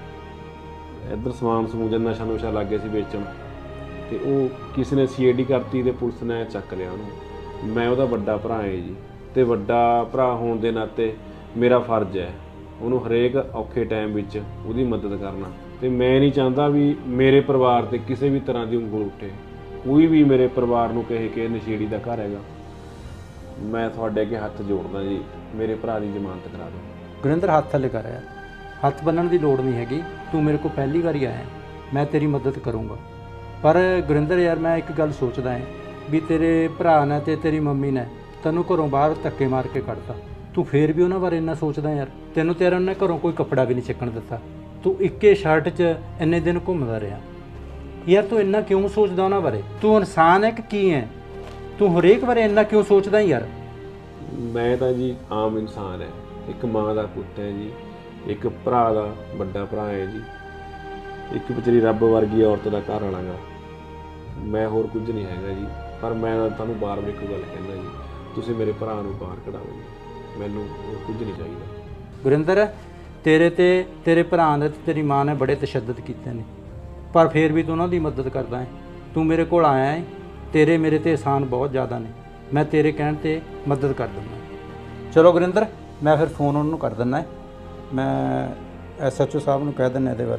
ਇੱਧਰ ਸਮਾਨ ਸਮੂਜਨ ਨਸ਼ਾ ਨੁਸ਼ਾ ਲੱਗ ਗਿਆ ਸੀ ਵੇਚਣ, ਤੇ ਉਹ ਕਿਸੇ ਨੇ CID ਕਰਤੀ ਤੇ ਪੁਲਿਸ ਨੇ ਚੱਕ ਲਿਆ ਉਹਨੂੰ। ਮੈਂ ਉਹਦਾ ਵੱਡਾ ਭਰਾ ਹੈ ਜੀ, ਤੇ ਵੱਡਾ ਭਰਾ ਹੋਣ ਦੇ ਨਾਤੇ ਮੇਰਾ ਫਰਜ਼ ਹੈ ਉਹਨੂੰ ਹਰੇਕ ਔਖੇ ਟਾਈਮ ਵਿੱਚ ਉਹਦੀ ਮਦਦ ਕਰਨਾ। ਤੇ ਮੈਂ ਨਹੀਂ ਚਾਹੁੰਦਾ ਵੀ ਮੇਰੇ ਪਰਿਵਾਰ ਤੇ ਕਿਸੇ ਵੀ ਤਰ੍ਹਾਂ ਦੀ ਉਂਗਲ ਉੱਠੇ, ਕੋਈ ਵੀ ਮੇਰੇ ਪਰਿਵਾਰ ਨੂੰ ਕਹੇ ਕਿ ਨਸ਼ੇੜੀ ਦਾ ਘਰ ਹੈਗਾ। ਮੈਂ ਤੁਹਾਡੇ ਅੱਗੇ ਹੱਥ ਜੋੜਦਾ ਜੀ, ਮੇਰੇ ਭਰਾ ਦੀ ਜ਼ਮਾਨਤ ਕਰਾ ਦਿਓ। ਗੁਰਿੰਦਰ ਹੱਥ ਥੱਲੇ ਕਰ ਯਾਰ, ਹੱਥ ਬੰਨਣ ਦੀ ਲੋੜ ਨਹੀਂ ਹੈਗੀ, ਤੂੰ ਮੇਰੇ ਕੋਲ ਪਹਿਲੀ ਵਾਰੀ ਆਇਆ, ਮੈਂ ਤੇਰੀ ਮਦਦ ਕਰੂੰਗਾ। ਪਰ ਗੁਰਿੰਦਰ ਯਾਰ ਮੈਂ ਇੱਕ ਗੱਲ ਸੋਚਦਾ ਹਾਂ ਵੀ ਤੇਰੇ ਭਰਾ ਨੇ ਤੇ ਤੇਰੀ ਮੰਮੀ ਨੇ ਤੈਨੂੰ ਘਰੋਂ ਬਾਹਰ ਧੱਕੇ ਮਾਰ ਕੇ ਕੱਢਤਾ, ਤੂੰ ਫੇਰ ਵੀ ਉਹਨਾਂ ਬਾਰੇ ਇੰਨਾ ਸੋਚਦਾ ਯਾਰ? ਤੈਨੂੰ ਤੇਰਾ ਉਹਨੇ ਘਰੋਂ ਕੋਈ ਕੱਪੜਾ ਵੀ ਨਹੀਂ ਚੱਕਣ ਦਿੱਤਾ, ਤੂੰ ਇੱਕੇ ਸ਼ਰਟ 'ਚ ਇੰਨੇ ਦਿਨ ਘੁੰਮਦਾ ਰਿਹਾ ਯਾਰ, ਤੂੰ ਇੰਨਾ ਕਿਉਂ ਸੋਚਦਾ ਉਹਨਾਂ ਬਾਰੇ? ਤੂੰ ਇਨਸਾਨ ਹੈ ਕਿ ਕੀ ਹੈ? ਤੂੰ ਹਰੇਕ ਬਾਰੇ ਇੰਨਾ ਕਿਉਂ ਸੋਚਦਾ ਯਾਰ? ਮੈਂ ਤਾਂ ਜੀ ਆਮ ਇਨਸਾਨ ਹੈ, ਇੱਕ ਮਾਂ ਦਾ ਪੁੱਤ ਹੈ ਜੀ, ਇੱਕ ਭਰਾ ਦਾ ਵੱਡਾ ਭਰਾ ਹੈ ਜੀ, ਇੱਕ ਵਿਚਾਰੀ ਰੱਬ ਵਰਗੀ ਔਰਤ ਦਾ ਘਰ ਵਾਲਾ ਗਾ, ਮੈਂ ਹੋਰ ਕੁਝ ਨਹੀਂ ਹੈਗਾ ਜੀ। ਪਰ ਮੈਂ ਤੁਹਾਨੂੰ ਬਾਰ-ਬਾਰ ਇੱਕ ਗੱਲ ਕਹਿੰਦਾ ਜੀ, ਤੁਸੀਂ ਮੇਰੇ ਭਰਾ ਨੂੰ ਬਾਹਰ ਕਢਾਓ ਜੀ, ਮੈਨੂੰ ਹੋਰ ਕੁਝ ਨਹੀਂ ਚਾਹੀਦਾ। ਗੁਰਿੰਦਰ ਤੇਰੇ ਤੇ ਤੇਰੇ ਭਰਾ ਨੇ ਤੇ ਤੇਰੀ ਮਾਂ ਨੇ ਬੜੇ ਤਸ਼ੱਦਦ ਕੀਤੇ ਨੇ, ਪਰ ਫਿਰ ਵੀ ਤੂੰ ਉਹਨਾਂ ਦੀ ਮਦਦ ਕਰਦਾ ਹੈ। ਤੂੰ ਮੇਰੇ ਕੋਲ ਆਇਆ ਹੈ, ਤੇਰੇ ਮੇਰੇ ਤੇ ਅਹਿਸਾਨ ਬਹੁਤ ਜ਼ਿਆਦਾ ਨੇ, ਮੈਂ ਤੇਰੇ ਕਹਿਣ ਤੇ ਮਦਦ ਕਰ ਦਿੰਦਾ। ਚਲੋ ਗੁਰਿੰਦਰ ਮੈਂ ਫਿਰ ਫੋਨ ਉਹਨਾਂ ਨੂੰ ਕਰ ਦਿੰਦਾ, ਮੈਂ SHO ਸਾਹਿਬ ਨੂੰ ਕਹਿ ਦਿੰਦਾ ਇਹਦੇ ਬਾਰੇ।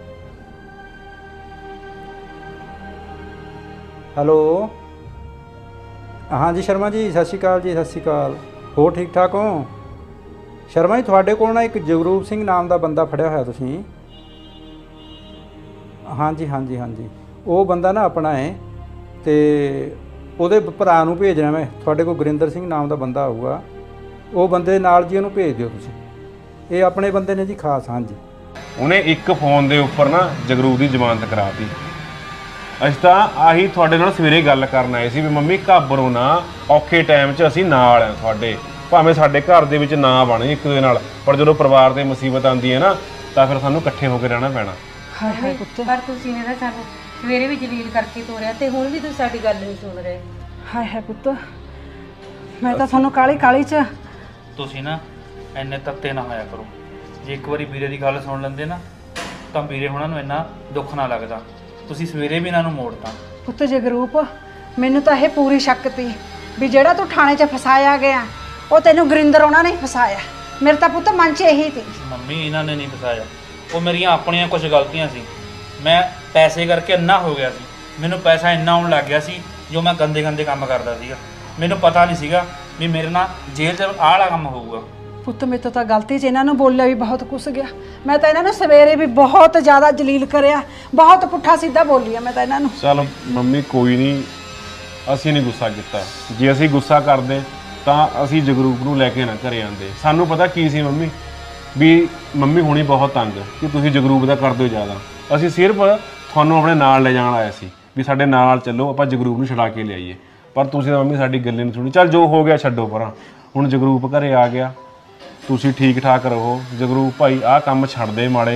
ਹੈਲੋ ਹਾਂਜੀ ਸ਼ਰਮਾ ਜੀ, ਸਤਿ ਸ਼੍ਰੀ ਅਕਾਲ ਜੀ। ਸਤਿ ਸ਼੍ਰੀ ਅਕਾਲ, ਹੋਰ ਠੀਕ ਠਾਕ ਹੋ? ਸ਼ਰਮਾ ਜੀ ਤੁਹਾਡੇ ਕੋਲ ਨਾ ਇੱਕ ਜਗਰੂਪ ਸਿੰਘ ਨਾਮ ਦਾ ਬੰਦਾ ਫੜਿਆ ਹੋਇਆ ਤੁਸੀਂ? ਹਾਂਜੀ ਹਾਂਜੀ ਹਾਂਜੀ, ਉਹ ਬੰਦਾ ਨਾ ਆਪਣਾ ਹੈ, ਤੇ ਉਹਦੇ ਭਰਾ ਨੂੰ ਭੇਜਣਾ ਮੈਂ ਤੁਹਾਡੇ ਕੋਲ। ਗੁਰਿੰਦਰ ਸਿੰਘ ਨਾਮ ਦਾ ਬੰਦਾ ਆਊਗਾ, ਉਹ ਬੰਦੇ ਦੇ ਨਾਲ ਜੀ ਉਹਨੂੰ ਭੇਜ ਦਿਓ ਤੁਸੀਂ, ਇਹ ਆਪਣੇ ਬੰਦੇ ਨੇ ਜੀ ਖਾਸ। ਹਾਂਜੀ ਉਹਨੇ ਇੱਕ ਫੋਨ ਦੇ ਉੱਪਰ ਨਾ ਜਗਰੂਪ ਦੀ ਜ਼ਮਾਨਤ ਕਰਾਤੀ। ਅਸੀਂ ਤਾਂ ਆਹੀ ਤੁਹਾਡੇ ਨਾਲ ਸਵੇਰੇ ਗੱਲ ਕਰਨ ਆਏ ਸੀ ਵੀ ਮੰਮੀ ਘਾਬਰੋ ਨਾ, ਔਖੇ ਟਾਈਮ 'ਚ ਅਸੀਂ ਨਾਲ ਆ ਤੁਹਾਡੇ, ਭਾਵੇਂ ਸਾਡੇ ਘਰ ਦੇ ਵਿੱਚ ਨਾ ਬਣੇ ਇੱਕ ਦੂਜੇ ਨਾਲ, ਪਰ ਜਦੋਂ ਪਰਿਵਾਰ ਤੇ ਮੁਸੀਬਤ ਆਉਂਦੀ ਹੈ ਨਾ ਤਾਂ ਫਿਰ ਸਾਨੂੰ ਇਕੱਠੇ ਹੋ ਕੇ ਰਹਿਣਾ ਪੈਣਾ। ਹਾਏ ਹਾਏ ਪੁੱਤ, ਪਰ ਤੁਸੀਂ ਨੇ ਨਾ ਸਾਨੂੰ ਸਵੇਰੇ ਵੀ ਜਲੀਲ ਕਰਕੇ ਤੋਰਿਆ ਤੇ ਹੁਣ ਵੀ ਤੁਸੀਂ ਸਾਡੀ ਗੱਲ ਨਹੀਂ ਸੁਣ ਰਹੇ। ਹਾਏ ਹਾਏ ਪੁੱਤ, ਮੈਂ ਤਾਂ ਤੁਹਾਨੂੰ ਕਾਲੀ 'ਚ। ਤੁਸੀਂ ਨਾ ਇੰਨੇ ਤੱਤੇ ਨਾ ਹੋਇਆ ਕਰੋ, ਜੇ ਇੱਕ ਵਾਰੀ ਵੀਰੇ ਦੀ ਗੱਲ ਸੁਣ ਲੈਂਦੇ ਨਾ ਤਾਂ ਵੀਰੇ ਹੁਣਾਂ ਨੂੰ ਇੰਨਾ ਦੁੱਖ ਨਾ ਲੱਗਦਾ। ਤੁਸੀਂ ਸਵੇਰੇ ਵੀ ਇਹਨਾਂ ਨੂੰ ਮੋੜਤਾ। ਪੁੱਤ ਜਗਰੂਪ, ਮੈਨੂੰ ਤਾਂ ਇਹ ਪੂਰੀ ਸ਼ੱਕ ਤੀ ਵੀ ਜਿਹੜਾ ਤੂੰ ਥਾਣੇ 'ਚ ਫਸਾਇਆ ਗਿਆ ਉਹ ਤੈਨੂੰ ਗੁਰਿੰਦਰ ਉਹਨਾਂ ਨੇ ਫਸਾਇਆ। ਮੇਰੇ ਤਾਂ ਪੁੱਤ ਮਨ 'ਚ ਇਹੀ ਤੀ। ਮੰਮੀ ਇਹਨਾਂ ਨੇ ਨਹੀਂ ਫਸਾਇਆ, ਉਹ ਮੇਰੀਆਂ ਆਪਣੀਆਂ ਕੁਝ ਗਲਤੀਆਂ ਸੀ। ਮੈਂ ਪੈਸੇ ਕਰਕੇ ਇੰਨਾ ਹੋ ਗਿਆ ਸੀ, ਮੈਨੂੰ ਪੈਸਾ ਇੰਨਾ ਆਉਣ ਲੱਗ ਗਿਆ ਸੀ ਜੋ ਮੈਂ ਗੰਦੇ ਕੰਮ ਕਰਦਾ ਸੀਗਾ। ਮੈਨੂੰ ਪਤਾ ਨਹੀਂ ਸੀਗਾ ਵੀ ਮੇਰੇ ਨਾਲ ਜੇਲ੍ਹ 'ਚ ਆਹ ਵਾਲਾ ਕੰਮ ਹੋਊਗਾ। ਪੁੱਤ ਮੇਰੇ ਤੋਂ ਤਾਂ ਗਲਤੀ 'ਚ ਇਹਨਾਂ ਨੂੰ ਬੋਲਿਆ ਵੀ ਬਹੁਤ ਕੁਛ ਗਿਆ। ਮੈਂ ਤਾਂ ਇਹਨਾਂ ਨੂੰ ਸਵੇਰੇ ਵੀ ਬਹੁਤ ਜ਼ਿਆਦਾ ਜਲੀਲ ਕਰਿਆ, ਬਹੁਤ ਪੁੱਠਾ ਸਿੱਧਾ ਬੋਲੀ ਆ ਮੈਂ ਤਾਂ ਇਹਨਾਂ ਨੂੰ। ਚੱਲ ਮੰਮੀ ਕੋਈ ਨਹੀਂ, ਅਸੀਂ ਨਹੀਂ ਗੁੱਸਾ ਕੀਤਾ। ਜੇ ਅਸੀਂ ਗੁੱਸਾ ਕਰਦੇ ਤਾਂ ਅਸੀਂ ਜਗਰੂਪ ਨੂੰ ਲੈ ਕੇ ਨਾ ਘਰੇ ਆਉਂਦੇ। ਸਾਨੂੰ ਪਤਾ ਕੀ ਸੀ ਮੰਮੀ, ਵੀ ਮੰਮੀ ਹੁਣੀ ਬਹੁਤ ਤੰਗ ਕਿ ਤੁਸੀਂ ਜਗਰੂਪ ਦਾ ਕਰਦੇ ਹੋ ਜ਼ਿਆਦਾ। ਅਸੀਂ ਸਿਰਫ ਤੁਹਾਨੂੰ ਆਪਣੇ ਨਾਲ ਲੈ ਜਾਣ ਆਏ ਸੀ ਵੀ ਸਾਡੇ ਨਾਲ ਚੱਲੋ, ਆਪਾਂ ਜਗਰੂਪ ਨੂੰ ਛੁਡਾ ਕੇ ਲਿਆਈਏ, ਪਰ ਤੁਸੀਂ ਤਾਂ ਮੰਮੀ ਸਾਡੀ ਗੱਲ ਨਹੀਂ ਸੁਣੀ। ਚੱਲ ਜੋ ਹੋ ਗਿਆ ਛੱਡੋ ਪਰਾਂ, ਹੁਣ ਜਗਰੂਪ ਘਰੇ ਆ ਗਿਆ, ਤੁਸੀਂ ਠੀਕ ਠਾਕ ਰਹੋ। ਜਗਰੂਪ ਭਾਈ ਆਹ ਕੰਮ ਛੱਡ ਦੇ ਮਾੜੇ,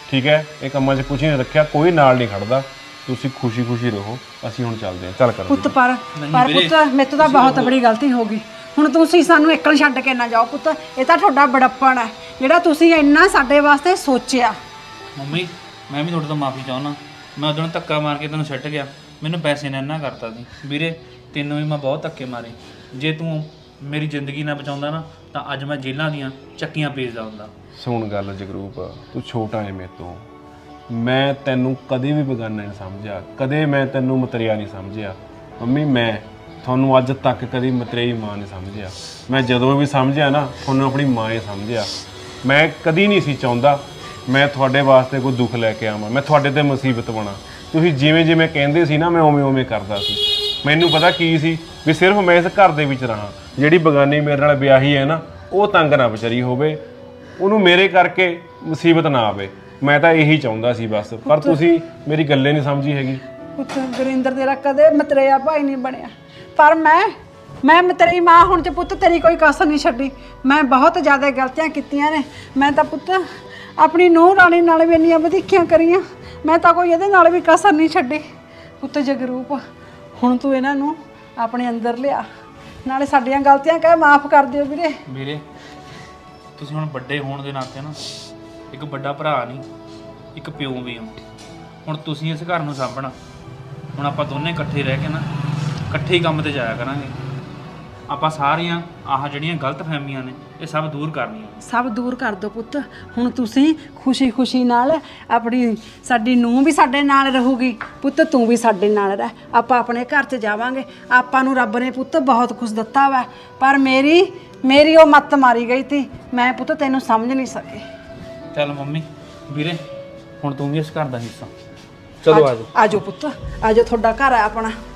ਠੀਕ ਹੈ। ਇਹ ਕੰਮਾਂ 'ਚ ਕੁਝ ਨਹੀਂ ਰੱਖਿਆ, ਕੋਈ ਨਾਲ ਨਹੀਂ ਖੜਦਾ। ਤੁਸੀਂ ਖੁਸ਼ੀ ਰਹੋ, ਅਸੀਂ ਹੁਣ ਚੱਲਦੇ ਹਾਂ। ਚੱਲ ਕਰ ਪੁੱਤ ਪਰ ਪੁੱਤ ਮੇਰੇ ਤੋਂ ਤਾਂ ਬਹੁਤ ਬੜੀ ਗਲਤੀ ਹੋ ਗਈ। ਹੁਣ ਤੁਸੀਂ ਸਾਨੂੰ ਇੱਕਣ ਛੱਡ ਕੇ ਨਾ ਜਾਓ ਪੁੱਤ, ਇਹ ਤਾਂ ਤੁਹਾਡਾ ਬੜੱਪਣ ਹੈ ਜਿਹੜਾ ਤੁਸੀਂ ਇੰਨਾ ਸਾਡੇ ਵਾਸਤੇ ਸੋਚਿਆ। ਮੰਮੀ ਮੈਂ ਵੀ ਤੁਹਾਡੇ ਤੋਂ ਮਾਫੀ ਚਾਹੁੰਦਾ। ਮੈਂ ਉਦੋਂ ਧੱਕਾ ਮਾਰ ਕੇ ਤੈਨੂੰ ਛੱਡ ਗਿਆ, ਮੈਨੂੰ ਪੈਸੇ ਨੇ ਇੰਨਾ ਕਰਤਾ ਸੀ। ਵੀਰੇ ਤੈਨੂੰ ਵੀ ਮੈਂ ਬਹੁਤ ਧੱਕੇ ਮਾਰੇ। ਜੇ ਤੂੰ ਮੇਰੀ ਜ਼ਿੰਦਗੀ ਨਾ ਬਚਾਉਂਦਾ ਨਾ ਤਾਂ ਅੱਜ ਮੈਂ ਜੇਲ੍ਹਾਂ ਦੀਆਂ ਚੱਕੀਆਂ ਪੀਸਦਾ ਹੁੰਦਾ। ਸੁਣ ਗੱਲ ਜਗਰੂਪ, ਤੂੰ ਛੋਟਾ ਹੈ ਮੇਰੇ ਤੋਂ। ਮੈਂ ਤੈਨੂੰ ਕਦੇ ਵੀ ਬੇਗਾਨਾ ਨਹੀਂ ਸਮਝਿਆ, ਕਦੇ ਮੈਂ ਤੈਨੂੰ ਮਤਰੇਆ ਨਹੀਂ ਸਮਝਿਆ। ਮੰਮੀ ਮੈਂ ਤੁਹਾਨੂੰ ਅੱਜ ਤੱਕ ਕਦੀ ਮਤਰੇਈ ਮਾਂ ਨਹੀਂ ਸਮਝਿਆ। ਮੈਂ ਜਦੋਂ ਵੀ ਸਮਝਿਆ ਨਾ ਤੁਹਾਨੂੰ ਆਪਣੀ ਮਾਂ ਹੀ ਸਮਝਿਆ। ਮੈਂ ਕਦੀ ਨਹੀਂ ਸੀ ਚਾਹੁੰਦਾ ਮੈਂ ਤੁਹਾਡੇ ਵਾਸਤੇ ਕੋਈ ਦੁੱਖ ਲੈ ਕੇ ਆਵਾਂ, ਮੈਂ ਤੁਹਾਡੇ ਤੇ ਮੁਸੀਬਤ ਬਣਾ। ਤੁਸੀਂ ਜਿਵੇਂ ਕਹਿੰਦੇ ਸੀ ਨਾ ਮੈਂ ਉਵੇਂ ਕਰਦਾ ਸੀ। ਮੈਨੂੰ ਪਤਾ ਕੀ ਸੀ ਵੀ ਸਿਰਫ ਮੈਂ ਇਸ ਘਰ ਦੇ ਵਿੱਚ ਰਹਾਂ। ਜਿਹੜੀ ਬੇਗਾਨੀ ਮੇਰੇ ਨਾਲ ਵਿਆਹੀ ਹੈ ਨਾ ਉਹ ਤੰਗ ਨਾ ਵਿਚਾਰੀ ਹੋਵੇ, ਉਹਨੂੰ ਮੇਰੇ ਕਰਕੇ ਮੁਸੀਬਤ ਨਾ ਆਵੇ। ਮੈਂ ਤਾਂ ਇਹੀ ਚਾਹੁੰਦਾ ਸੀ ਬਸ, ਪਰ ਤੁਸੀਂ ਮੇਰੀ ਗੱਲੇ ਨਹੀਂ ਸਮਝੀ ਹੈਗੀ। ਪੁੱਤ ਗੁਰਿੰਦਰ ਤੇਰਾ ਕਦੇ ਮਤਰੇਆ ਭਾਈ ਨਹੀਂ ਬਣਿਆ, ਪਰ ਮੈਂ ਮਤਰੇਈ ਮਾਂ ਹੁਣ ਚ ਪੁੱਤ ਤੇਰੀ ਕੋਈ ਕਸਰ ਨਹੀਂ ਛੱਡੀ। ਮੈਂ ਬਹੁਤ ਜ਼ਿਆਦਾ ਗਲਤੀਆਂ ਕੀਤੀਆਂ ਨੇ। ਮੈਂ ਤਾਂ ਪੁੱਤ ਆਪਣੀ ਨੂੰਹ ਰਾਣੀ ਨਾਲ ਵੀ ਇੰਨੀਆਂ ਵਧੀਕੀਆਂ ਕਰੀਆਂ, ਮੈਂ ਤਾਂ ਕੋਈ ਇਹਦੇ ਨਾਲ ਵੀ ਕਸਰ ਨਹੀਂ ਛੱਡੀ। ਪੁੱਤ ਜਗਰੂਪ ਹੁਣ ਤੂੰ ਇਹਨਾਂ ਨੂੰ ਆਪਣੇ ਅੰਦਰ ਲਿਆ, ਨਾਲੇ ਸਾਡੀਆਂ ਗਲਤੀਆਂ ਕਹਿ ਮਾਫ ਕਰ ਦਿਓ ਵੀਰੇ। ਵੀਰੇ ਤੁਸੀਂ ਹੁਣ ਵੱਡੇ ਹੋਣ ਦੇ ਨਾਤੇ ਨਾ ਇੱਕ ਵੱਡਾ ਭਰਾ ਨਹੀਂ ਇੱਕ ਪਿਓ ਵੀ ਹੋ। ਹੁਣ ਤੁਸੀਂ ਇਸ ਘਰ ਨੂੰ ਸਾਂਭਣਾ। ਹੁਣ ਆਪਾਂ ਦੋਨੇ ਇਕੱਠੇ ਰਹਿ ਕੇ ਨਾ ਇਕੱਠੇ ਹੀ ਕੰਮ ਤੇ ਜਾਇਆ ਕਰਾਂਗੇ। ਆਪਾਂ ਸਾਰੀਆਂ ਆਹ ਜਿਹੜੀਆਂ ਗਲਤ ਫਹਿਮੀਆਂ ਨੇ ਇਹ ਸਭ ਦੂਰ ਕਰਨੀਆਂ। ਸਭ ਦੂਰ ਕਰ ਦਿਓ ਪੁੱਤ। ਹੁਣ ਤੁਸੀਂ ਖੁਸ਼ੀ ਨਾਲ ਆਪਣੀ ਸਾਡੀ ਨੂੰਹ ਵੀ ਸਾਡੇ ਨਾਲ ਰਹੂਗੀ, ਪੁੱਤ ਤੂੰ ਵੀ ਸਾਡੇ ਨਾਲ ਰਹਿ। ਆਪਾਂ ਆਪਣੇ ਘਰ 'ਚ ਜਾਵਾਂਗੇ। ਆਪਾਂ ਨੂੰ ਰੱਬ ਨੇ ਪੁੱਤ ਬਹੁਤ ਕੁਝ ਦਿੱਤਾ ਵਾ, ਪਰ ਮੇਰੀ ਉਹ ਮੱਤ ਮਾਰੀ ਗਈ ਤੀ। ਮੈਂ ਪੁੱਤ ਤੈਨੂੰ ਸਮਝ ਨਹੀਂ ਸਕੀ। ਚੱਲ ਮੰਮੀ ਵੀਰੇ ਹੁਣ ਤੂੰ ਵੀ ਇਸ ਘਰ ਦਾ ਹਿੱਸਾ। ਚਲੋ ਆਜੋ ਆਜੋ ਪੁੱਤ ਆਜੋ, ਤੁਹਾਡਾ ਘਰ ਹੈ ਆਪਣਾ।